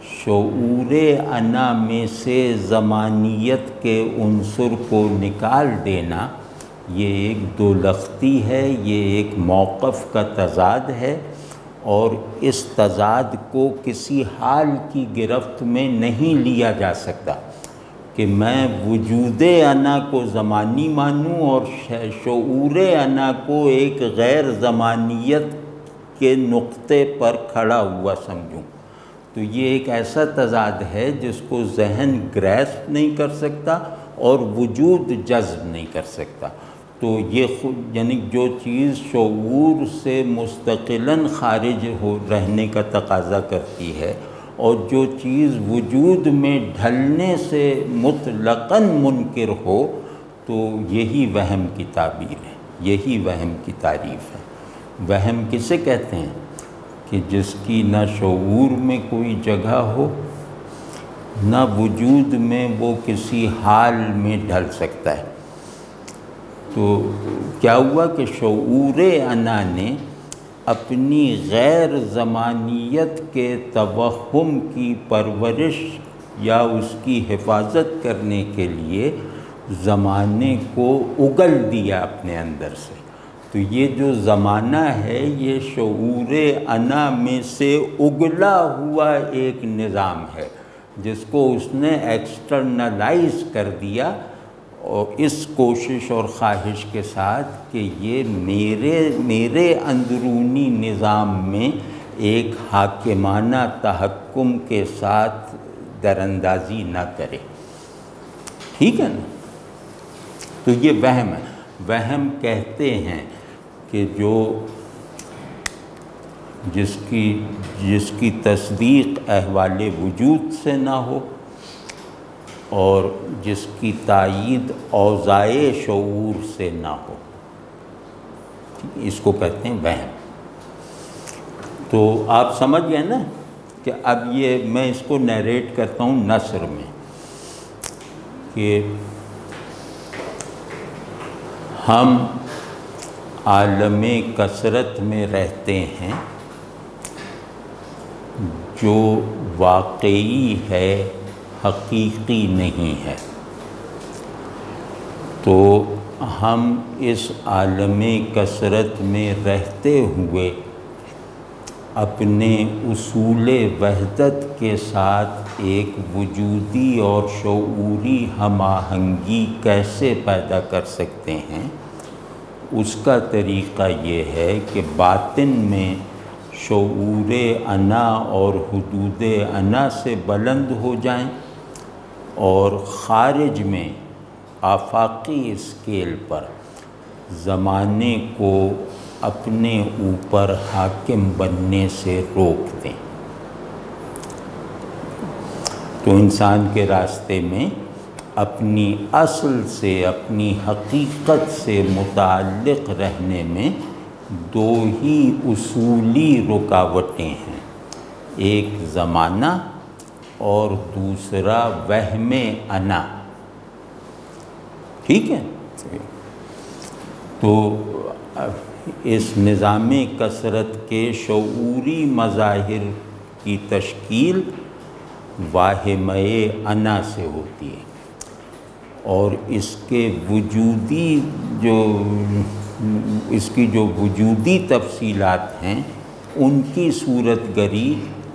شعور انا میں سے زمانیت کے عنصر کو نکال دینا یہ ایک دو لختی ہے، یہ ایک موقف کا تضاد ہے، اور اس تضاد کو کسی حال کی گرفت میں نہیں لیا جا سکتا کہ میں وجود انا کو زمانی مانوں اور شعور انا کو ایک غیر زمانیت کے نقطے پر کھڑا ہوا سمجھوں۔ تو یہ ایک ایسا تضاد ہے جس کو ذہن گریسپ نہیں کر سکتا اور وجود جذب نہیں کر سکتا۔ تو یہ خود یعنی جو چیز شعور سے مستقلاً خارج ہو رہنے کا تقاضا کرتی ہے اور جو چیز وجود میں ڈھلنے سے مطلقاً منکر ہو، تو یہی وہم کی تعبیر ہے، یہی وہم کی تعریف ہے۔ وہم کسے کہتے ہیں؟ کہ جس کی نہ شعور میں کوئی جگہ ہو، نہ وجود میں وہ کسی حال میں ڈھل سکتا ہے۔ تو کیا ہوا کہ شعور انا نے اپنی غیر زمانیت کے توہم کی پرورش یا اس کی حفاظت کرنے کے لیے زمانے کو اگل دیا اپنے اندر سے۔ تو یہ جو زمانہ ہے یہ شعور انا میں سے اگلا ہوا ایک نظام ہے جس کو اس نے ایکسٹرنلائز کر دیا، اور اس کوشش اور خواہش کے ساتھ کہ یہ میرے اندرونی نظام میں ایک حاکمانہ تحکم کے ساتھ دراندازی نہ کرے۔ ٹھیک ہے نا؟ تو یہ وہم ہے۔ وہم کہتے ہیں کہ جس کی تصدیق احوال وجود سے نہ ہو اور جس کی تائید اوضاع شعور سے نہ ہو، اس کو کہتے ہیں وہم۔ تو آپ سمجھ گئے نا کہ اب یہ میں اس کو نیریٹ کرتا ہوں نثر میں کہ ہم عالم کثرت میں رہتے ہیں جو واقعی ہے، حقیقی نہیں ہے۔ تو ہم اس عالم کثرت میں رہتے ہوئے اپنے اصول وحدت کے ساتھ ایک وجودی اور شعوری ہم آہنگی کیسے پیدا کر سکتے ہیں؟ اس کا طریقہ یہ ہے کہ باطن میں شعور انا اور حدود انا سے بلند ہو جائیں اور خارج میں آفاقی اسکیل پر زمانے کو اپنے اوپر حاکم بننے سے روک دیں۔ تو انسان کے راستے میں اپنی اصل سے، اپنی حقیقت سے متعلق رہنے میں دو ہی اصولی رکاوٹیں ہیں، ایک زمانہ اور دوسرا وہم انا۔ ٹھیک ہے؟ تو اس نظام کثرت کے شعوری مظاہر کی تشکیل واہمہ انا سے ہوتی ہے، اور اس کی جو وجودی تفصیلات ہیں ان کی صورت گری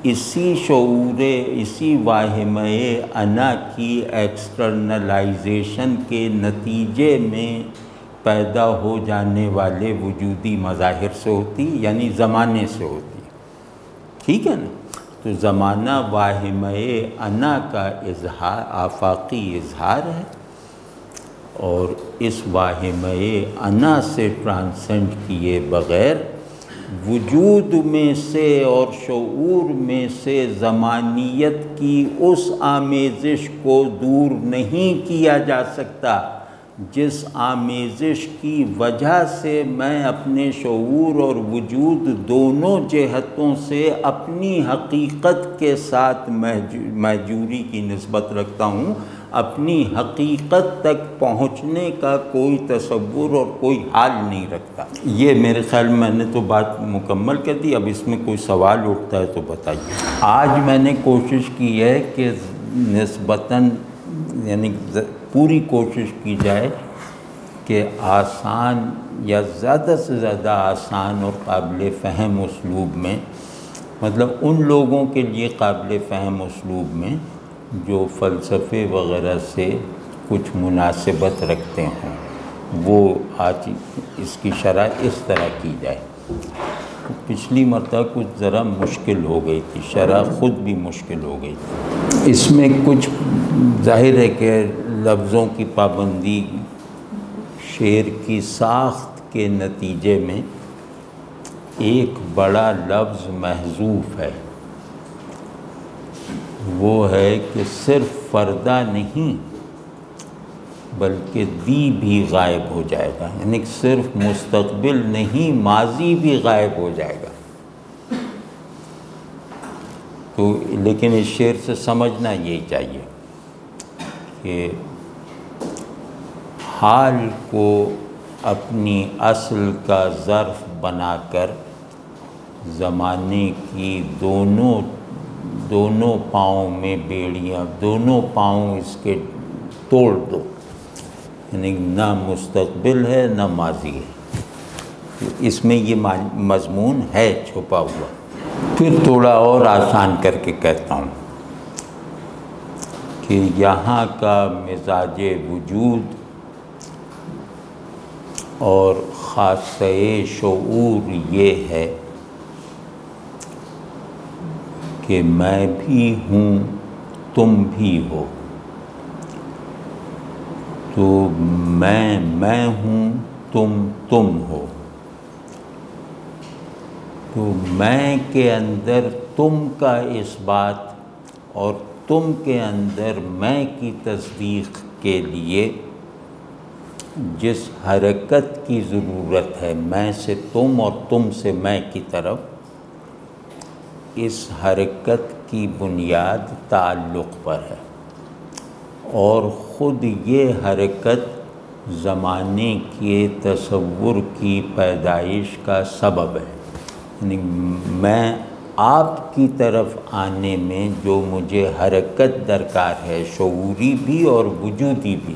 اسی واہمہ انا کی ایکسٹرنلائزیشن کے نتیجے میں پیدا ہو جانے والے وجودی مظاہر سے ہوتی، یعنی زمانے سے ہوتی۔ ٹھیک ہے نا؟ تو زمانہ واہمہ انا کا اظہار، آفاقی اظہار ہے، اور اس واہمہ انا سے ٹرانسینڈ کیے بغیر وجود میں سے اور شعور میں سے زمانیت کی اس آمیزش کو دور نہیں کیا جا سکتا جس آمیزش کی وجہ سے میں اپنے شعور اور وجود دونوں جہتوں سے اپنی حقیقت کے ساتھ محجوری کی نسبت رکھتا ہوں، اپنی حقیقت تک پہنچنے کا کوئی تصور اور کوئی حال نہیں رکھتا۔ یہ میرے خیال میں نے تو بات مکمل کر دی، اب اس میں کوئی سوال اٹھتا ہے تو بتائیے۔ آج میں نے کوشش کی ہے کہ نسبتاً یعنی پوری کوشش کی جائے کہ آسان یا زیادہ سے زیادہ آسان اور قابل فہم اسلوب میں، مطلب ان لوگوں کے لیے قابل فہم اسلوب میں جو فلسفے وغیرہ سے کچھ مناسبت رکھتے ہوں، وہ آج اس کی شرح اس طرح کی جائے۔ پچھلی مرتبہ کچھ ذرا مشکل ہو گئی تھی، شرح خود بھی مشکل ہو گئی تھی۔ اس میں کچھ ظاہر ہے کہ لفظوں کی پابندی، شعر کی ساخت کے نتیجے میں ایک بڑا لفظ محذوف ہے، وہ ہے کہ صرف فردہ نہیں بلکہ دی بھی غائب ہو جائے گا، یعنی صرف مستقبل نہیں ماضی بھی غائب ہو جائے گا۔ تو لیکن اس شعر سے سمجھنا یہی چاہیے کہ حال کو اپنی اصل کا ظرف بنا کر زمانے کی دونوں پاؤں میں بیڑیاں، دونوں پاؤں اس کے توڑ دو، یعنی نہ مستقبل ہے نہ ماضی ہے۔ اس میں یہ مضمون ہے چھپا ہوا۔ پھر تھوڑا اور آسان کر کے کہتا ہوں کہ یہاں کا مزاج وجود اور خاصہ شعور یہ ہے کہ میں بھی ہوں تم بھی ہو، تو میں ہوں تم ہو، تو میں کے اندر تم کا اس بات اور تم کے اندر میں کی تصدیق کے لیے جس حرکت کی ضرورت ہے، میں سے تم اور تم سے میں کی طرف، اس حرکت کی بنیاد تعلق پر ہے، اور خود یہ حرکت زمانے کے تصور کی پیدائش کا سبب ہے۔ یعنی میں آپ کی طرف آنے میں جو مجھے حرکت درکار ہے، شعوری بھی اور وجودی بھی،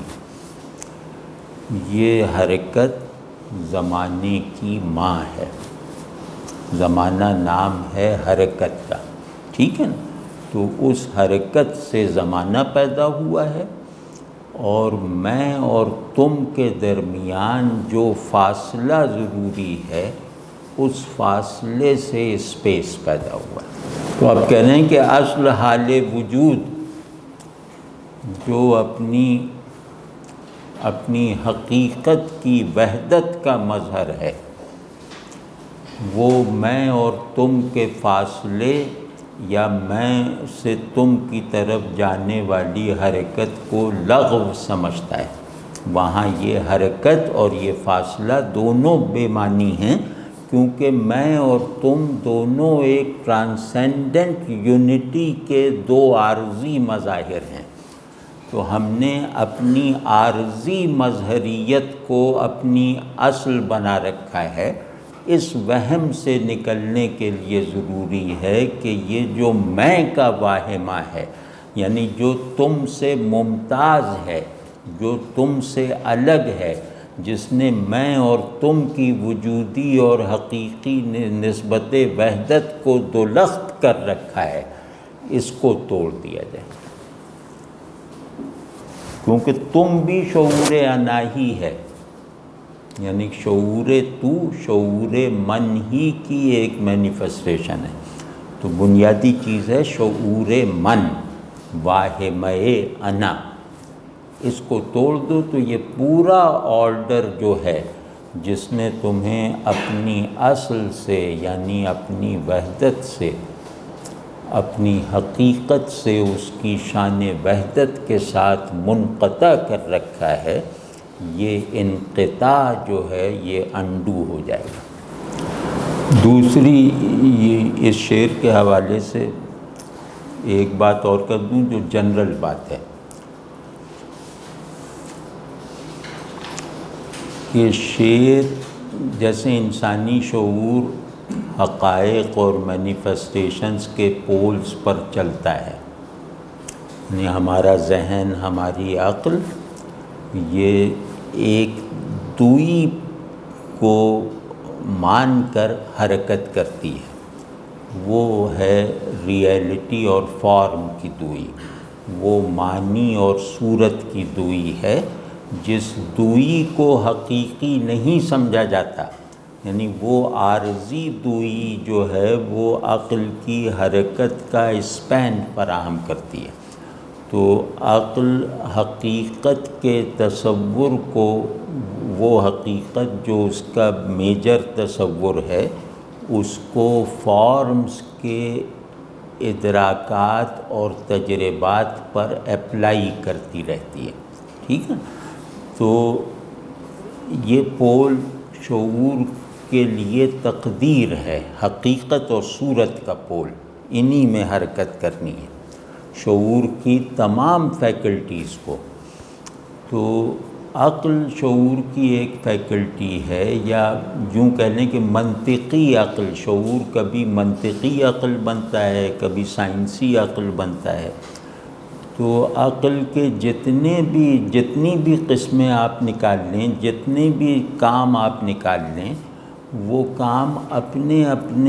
یہ حرکت زمانے کی ماں ہے۔ زمانہ نام ہے حرکت کا، ٹھیک ہے نا؟ تو اس حرکت سے زمانہ پیدا ہوا ہے، اور میں اور تم کے درمیان جو فاصلہ ضروری ہے، اس فاصلے سے اسپیس پیدا ہوا ہے۔ تو آپ کہہ رہے ہیں کہ اصل حال وجود جو اپنی حقیقت کی وحدت کا مظہر ہے، وہ میں اور تم کے فاصلے یا میں سے تم کی طرف جانے والی حرکت کو لغو سمجھتا ہے۔ وہاں یہ حرکت اور یہ فاصلہ دونوں بے معنی ہیں، کیونکہ میں اور تم دونوں ایک ٹرانسینڈنٹ یونٹی کے دو عارضی مظاہر ہیں۔ تو ہم نے اپنی عارضی مظہریت کو اپنی اصل بنا رکھا ہے۔ اس وہم سے نکلنے کے لیے ضروری ہے کہ یہ جو میں کا واہمہ ہے، یعنی جو تم سے ممتاز ہے، جو تم سے الگ ہے، جس نے میں اور تم کی وجودی اور حقیقی نسبت وحدت کو دولخت کر رکھا ہے، اس کو توڑ دیا جائے، کیونکہ تم بھی شعور انا ہی ہے، یعنی شعور تو شعور من ہی کی ایک مینیفیسٹیشن ہے۔ تو بنیادی چیز ہے شعور من، واہمہ انا۔ اس کو توڑ دو تو یہ پورا آرڈر جو ہے جس نے تمہیں اپنی اصل سے، یعنی اپنی وحدت سے، اپنی حقیقت سے، اس کی شان وحدت کے ساتھ منقطع کر رکھا ہے، یہ انقطاع جو ہے یہ انڈو ہو جائے گا۔ دوسری یہ اس شعر کے حوالے سے ایک بات اور کر دوں جو جنرل بات ہے کہ شعر جیسے انسانی شعور حقائق اور مینیفیسٹیشنز کے پولز پر چلتا ہے، یعنی ہمارا ذہن، ہماری عقل یہ ایک دوئی کو مان کر حرکت کرتی ہے، وہ ہے ریئلٹی اور فارم کی دوئی، وہ معنی اور صورت کی دوئی ہے، جس دوئی کو حقیقی نہیں سمجھا جاتا، یعنی وہ عارضی دوئی جو ہے وہ عقل کی حرکت کا اسپین فراہم کرتی ہے۔ تو عقل حقیقت کے تصور کو، وہ حقیقت جو اس کا میجر تصور ہے، اس کو فارمز کے ادراکات اور تجربات پر اپلائی کرتی رہتی ہے، ٹھیک ہے۔ تو یہ پول شعور کے لیے تقدیر ہے، حقیقت اور صورت کا پول، انہی میں حرکت کرنی ہے شعور کی تمام فیکلٹیز کو۔ تو عقل شعور کی ایک فیکلٹی ہے، یا یوں کہہ لیں کہ منطقی عقل، شعور کبھی منطقی عقل بنتا ہے، کبھی سائنسی عقل بنتا ہے۔ تو عقل کے جتنی بھی قسمیں آپ نکال لیں، جتنے بھی کام آپ نکال لیں، وہ کام اپنے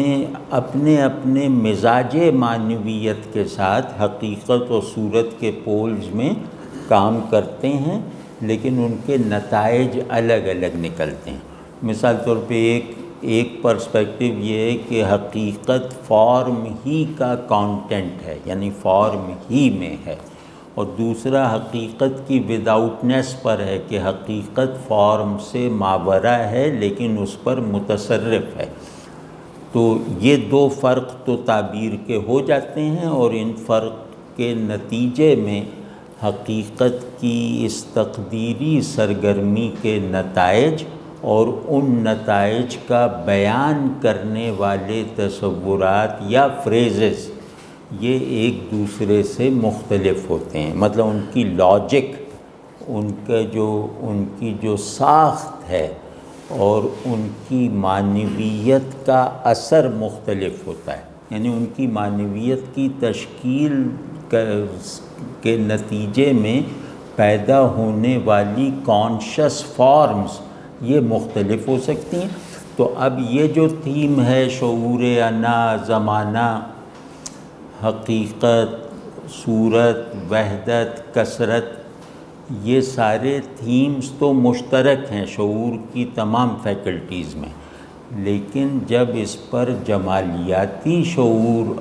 اپنے مزاج معنویت کے ساتھ حقیقت و صورت کے پولز میں کام کرتے ہیں، لیکن ان کے نتائج الگ الگ نکلتے ہیں۔ مثال طور پہ ایک پرسپیکٹیو یہ ہے کہ حقیقت فارم ہی کا کانٹینٹ ہے، یعنی فارم ہی میں ہے، اور دوسرا حقیقت کی وداؤٹنیس پر ہے کہ حقیقت فارم سے ماورا ہے لیکن اس پر متصرف ہے۔ تو یہ دو فرق تو تعبیر کے ہو جاتے ہیں، اور ان فرق کے نتیجے میں حقیقت کی اس تقدیری سرگرمی کے نتائج اور ان نتائج کا بیان کرنے والے تصورات یا فریزز یہ ایک دوسرے سے مختلف ہوتے ہیں، مطلب ان کی لاجک، ان کی جو ساخت ہے اور ان کی معنویت کا اثر مختلف ہوتا ہے، یعنی ان کی معنویت کی تشکیل کے نتیجے میں پیدا ہونے والی کانشس فارمز یہ مختلف ہو سکتی ہیں۔ تو اب یہ جو تھیم ہے شعور انا، زمانہ، حقیقت، صورت، وحدت، کثرت، یہ سارے تھیمز تو مشترک ہیں شعور کی تمام فیکلٹیز میں، لیکن جب اس پر جمالیاتی شعور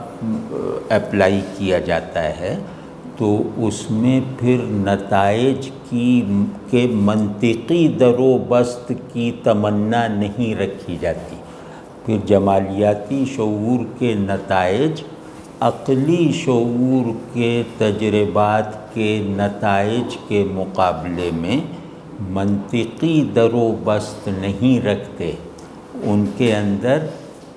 اپلائی کیا جاتا ہے تو اس میں پھر نتائج کے منطقی در و بست کی تمنا نہیں رکھی جاتی، پھر جمالیاتی شعور کے نتائج عقلی شعور کے تجربات کے نتائج کے مقابلے میں منطقی در و بست نہیں رکھتے، ان کے اندر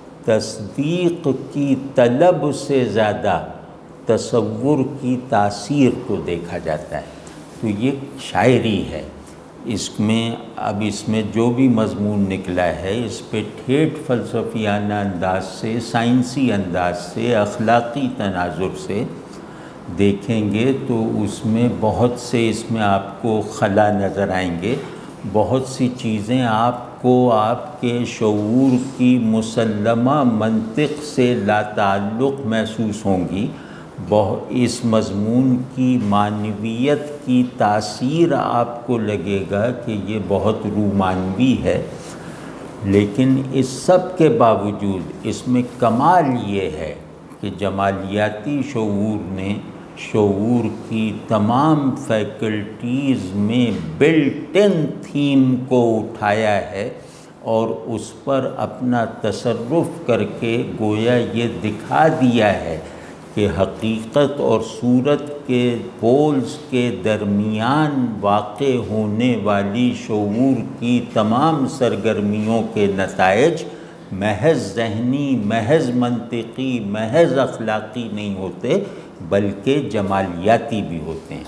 تصدیق کی طلب سے زیادہ تصور کی تاثیر کو دیکھا جاتا ہے۔ تو یہ شاعری ہے، اس میں جو بھی مضمون نکلا ہے اس پہ ٹھیٹھ فلسفیانہ انداز سے، سائنسی انداز سے، اخلاقی تناظر سے دیکھیں گے تو اس میں بہت سے اس میں آپ کو خلا نظر آئیں گے، بہت سی چیزیں آپ کو آپ کے شعور کی مسلمہ منطق سے لا تعلق محسوس ہوں گی، اس مضمون کی معنویت کی تاثیر آپ کو لگے گا کہ یہ بہت رومانوی ہے، لیکن اس سب کے باوجود اس میں کمال یہ ہے کہ جمالیاتی شعور نے شعور کی تمام فیکلٹیز میں بلٹ ان تھیم کو اٹھایا ہے اور اس پر اپنا تصرف کر کے گویا یہ دکھا دیا ہے کہ حقیقت اور صورت کے پولز کے درمیان واقع ہونے والی شعور کی تمام سرگرمیوں کے نتائج محض ذہنی، محض منطقی، محض اخلاقی نہیں ہوتے بلکہ جمالیاتی بھی ہوتے ہیں۔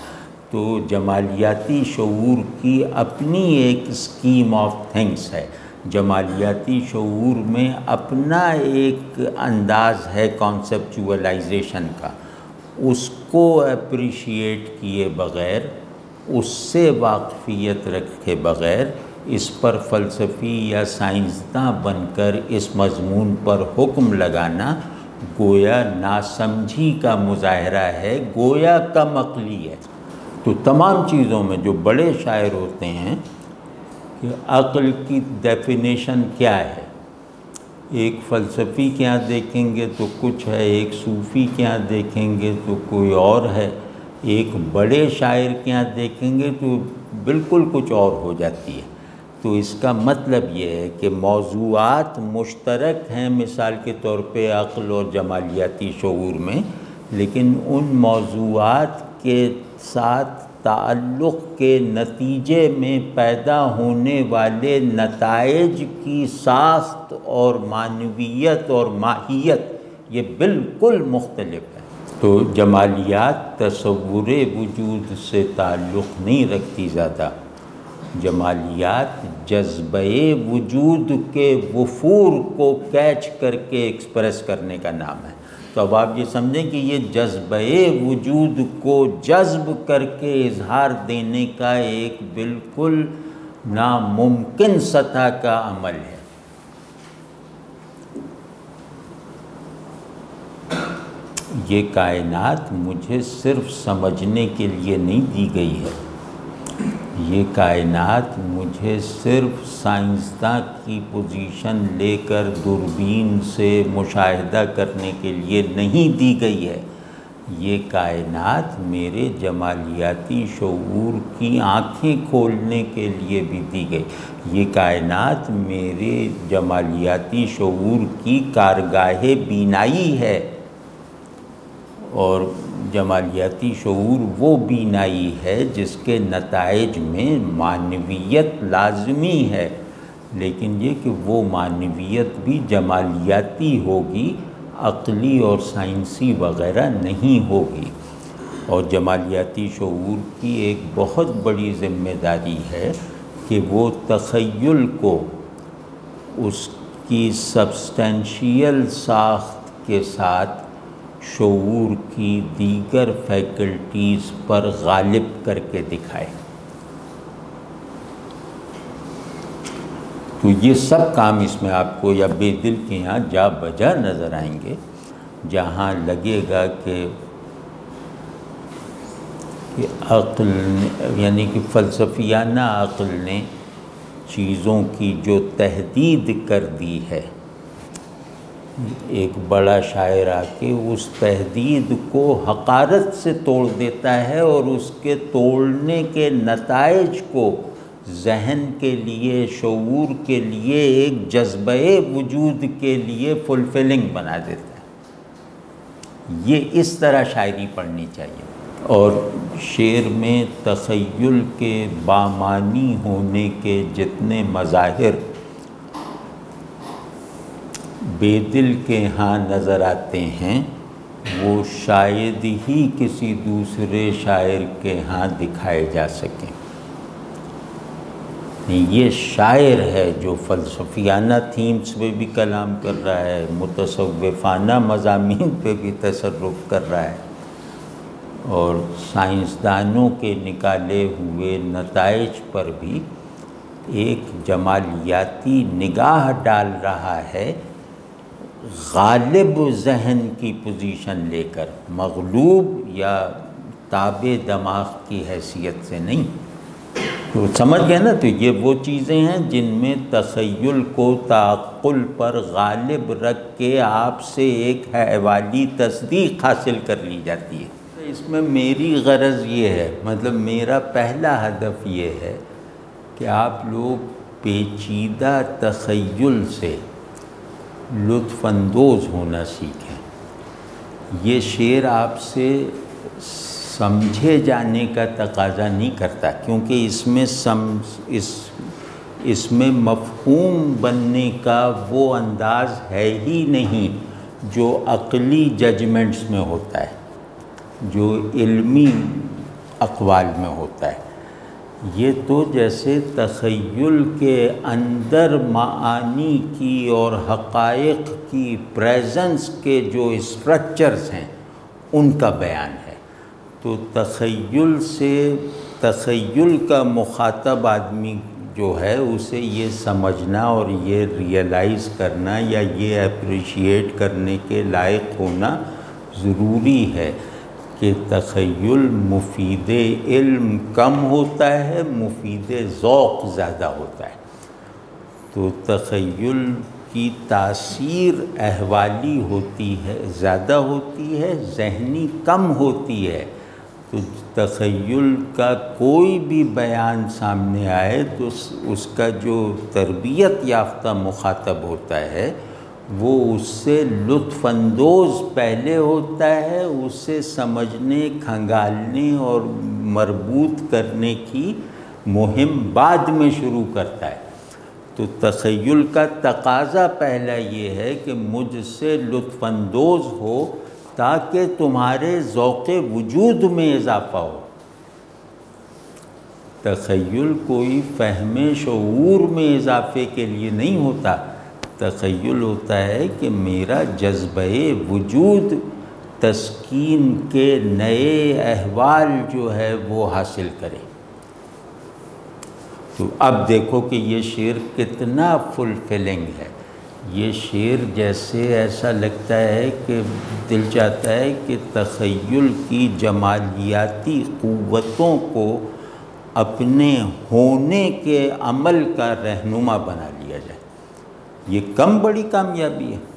تو جمالیاتی شعور کی اپنی ایک اسکیم آف تھنگس ہے، جمالیاتی شعور میں اپنا ایک انداز ہے کانسیپچولائزیشن کا، اس کو اپریشیٹ کیے بغیر، اس سے واقفیت رکھے بغیر اس پر فلسفی یا سائنسداں بن کر اس مضمون پر حکم لگانا گویا ناسمجھی کا مظاہرہ ہے، گویا کم عقلی ہے۔ تو تمام چیزوں میں جو بڑے شاعر ہوتے ہیں کہ عقل کی ڈیفینیشن کیا ہے، ایک فلسفی کے یہاں دیکھیں گے تو کچھ ہے، ایک صوفی کے یہاں دیکھیں گے تو کوئی اور ہے، ایک بڑے شاعر کے یہاں دیکھیں گے تو بالکل کچھ اور ہو جاتی ہے۔ تو اس کا مطلب یہ ہے کہ موضوعات مشترک ہیں مثال کے طور پہ عقل اور جمالیاتی شعور میں، لیکن ان موضوعات کے ساتھ تعلق کے نتیجے میں پیدا ہونے والے نتائج کی ساخت اور معنویت اور ماہیت یہ بالکل مختلف ہے۔ تو جمالیات تصور وجود سے تعلق نہیں رکھتی زیادہ، جمالیات جذبہ وجود کے وفور کو کیچ کر کے ایکسپریس کرنے کا نام ہے۔ تو اب آپ یہ سمجھیں کہ یہ جذبہ وجود کو جذب کر کے اظہار دینے کا ایک بالکل ناممکن سطح کا عمل ہے۔ یہ کائنات مجھے صرف سمجھنے کے لیے نہیں دی گئی ہے، یہ کائنات مجھے صرف سائنسداں کی پوزیشن لے کر دوربین سے مشاہدہ کرنے کے لیے نہیں دی گئی ہے، یہ کائنات میرے جمالیاتی شعور کی آنکھیں کھولنے کے لیے بھی دی گئی، یہ کائنات میرے جمالیاتی شعور کی کارگاہ بینائی ہے، اور جمالیاتی شعور وہ بینائی ہے جس کے نتائج میں معنویت لازمی ہے، لیکن یہ کہ وہ معنویت بھی جمالیاتی ہوگی، عقلی اور سائنسی وغیرہ نہیں ہوگی۔ اور جمالیاتی شعور کی ایک بہت بڑی ذمہ داری ہے کہ وہ تخیل کو اس کی سبسٹینشیل ساخت کے ساتھ شعور کی دیگر فیکلٹیز پر غالب کر کے دکھائے۔ تو یہ سب کام اس میں آپ کو یا بے دل کے یہاں جا بجا نظر آئیں گے، جہاں لگے گا کہ عقل یعنی کہ فلسفیانہ عقل نے چیزوں کی جو تحدید کر دی ہے، ایک بڑا شاعر آ کے اس تحدید کو حقارت سے توڑ دیتا ہے اور اس کے توڑنے کے نتائج کو ذہن کے لیے، شعور کے لیے، ایک جذبہ وجود کے لیے فلفلنگ بنا دیتا ہے۔ یہ اس طرح شاعری پڑھنی چاہیے۔ اور شعر میں تخیل کے بامانی ہونے کے جتنے مظاہر بے دل کے ہاں نظر آتے ہیں، وہ شاید ہی کسی دوسرے شاعر کے ہاں دکھائے جا سکیں۔ یہ شاعر ہے جو فلسفیانہ تھیمز پہ بھی کلام کر رہا ہے، متصوفانہ مضامین پہ بھی تصرف کر رہا ہے، اور سائنسدانوں کے نکالے ہوئے نتائج پر بھی ایک جمالیاتی نگاہ ڈال رہا ہے، غالب ذہن کی پوزیشن لے کر، مغلوب یا تابع دماغ کی حیثیت سے نہیں۔ تو سمجھ گئے نا؟ تو یہ وہ چیزیں ہیں جن میں تخیل کو تعقل پر غالب رکھ کے آپ سے ایک حیوالی تصدیق حاصل کر لی جاتی ہے۔ اس میں میری غرض یہ ہے، مطلب میرا پہلا ہدف یہ ہے کہ آپ لوگ پیچیدہ تخیل سے لطف اندوز ہونا سیکھیں۔ یہ شعر آپ سے سمجھے جانے کا تقاضا نہیں کرتا، کیونکہ اس میں مفہوم بننے کا وہ انداز ہے ہی نہیں جو عقلی ججمنٹس میں ہوتا ہے، جو علمی اقوال میں ہوتا ہے۔ یہ تو جیسے تخیل کے اندر معانی کی اور حقائق کی پریزنس کے جو اسٹرکچرز ہیں ان کا بیان ہے۔ تو تخیل کا مخاطب آدمی جو ہے اسے یہ سمجھنا اور یہ ریئلائز کرنا یا یہ اپریشیٹ کرنے کے لائق ہونا ضروری ہے کہ تخیل مفید علم کم ہوتا ہے، مفید ذوق زیادہ ہوتا ہے۔ تو تخیل کی تاثیر احوالی ہوتی ہے، زیادہ ہوتی ہے، ذہنی کم ہوتی ہے۔ تو تخیل کا کوئی بھی بیان سامنے آئے تو اس کا جو تربیت یافتہ مخاطب ہوتا ہے وہ اس سے لطف اندوز پہلے ہوتا ہے، اس سے سمجھنے، کھنگالنے اور مربوط کرنے کی مہم بعد میں شروع کرتا ہے۔ تو تخیل کا تقاضا پہلا یہ ہے کہ مجھ سے لطف اندوز ہو تاکہ تمہارے ذوق وجود میں اضافہ ہو۔ تخیل کوئی فہم شعور میں اضافے کے لیے نہیں ہوتا، تخیل ہوتا ہے کہ میرا جذبہ وجود تسکین کے نئے احوال جو ہے وہ حاصل کرے۔ تو اب دیکھو کہ یہ شعر کتنا فلفلنگ ہے۔ یہ شعر جیسے ایسا لگتا ہے کہ دل چاہتا ہے کہ تخیل کی جمالیاتی قوتوں کو اپنے ہونے کے عمل کا رہنما بنا لیا جائے۔ یہ کم بڑی کامیابی ہے۔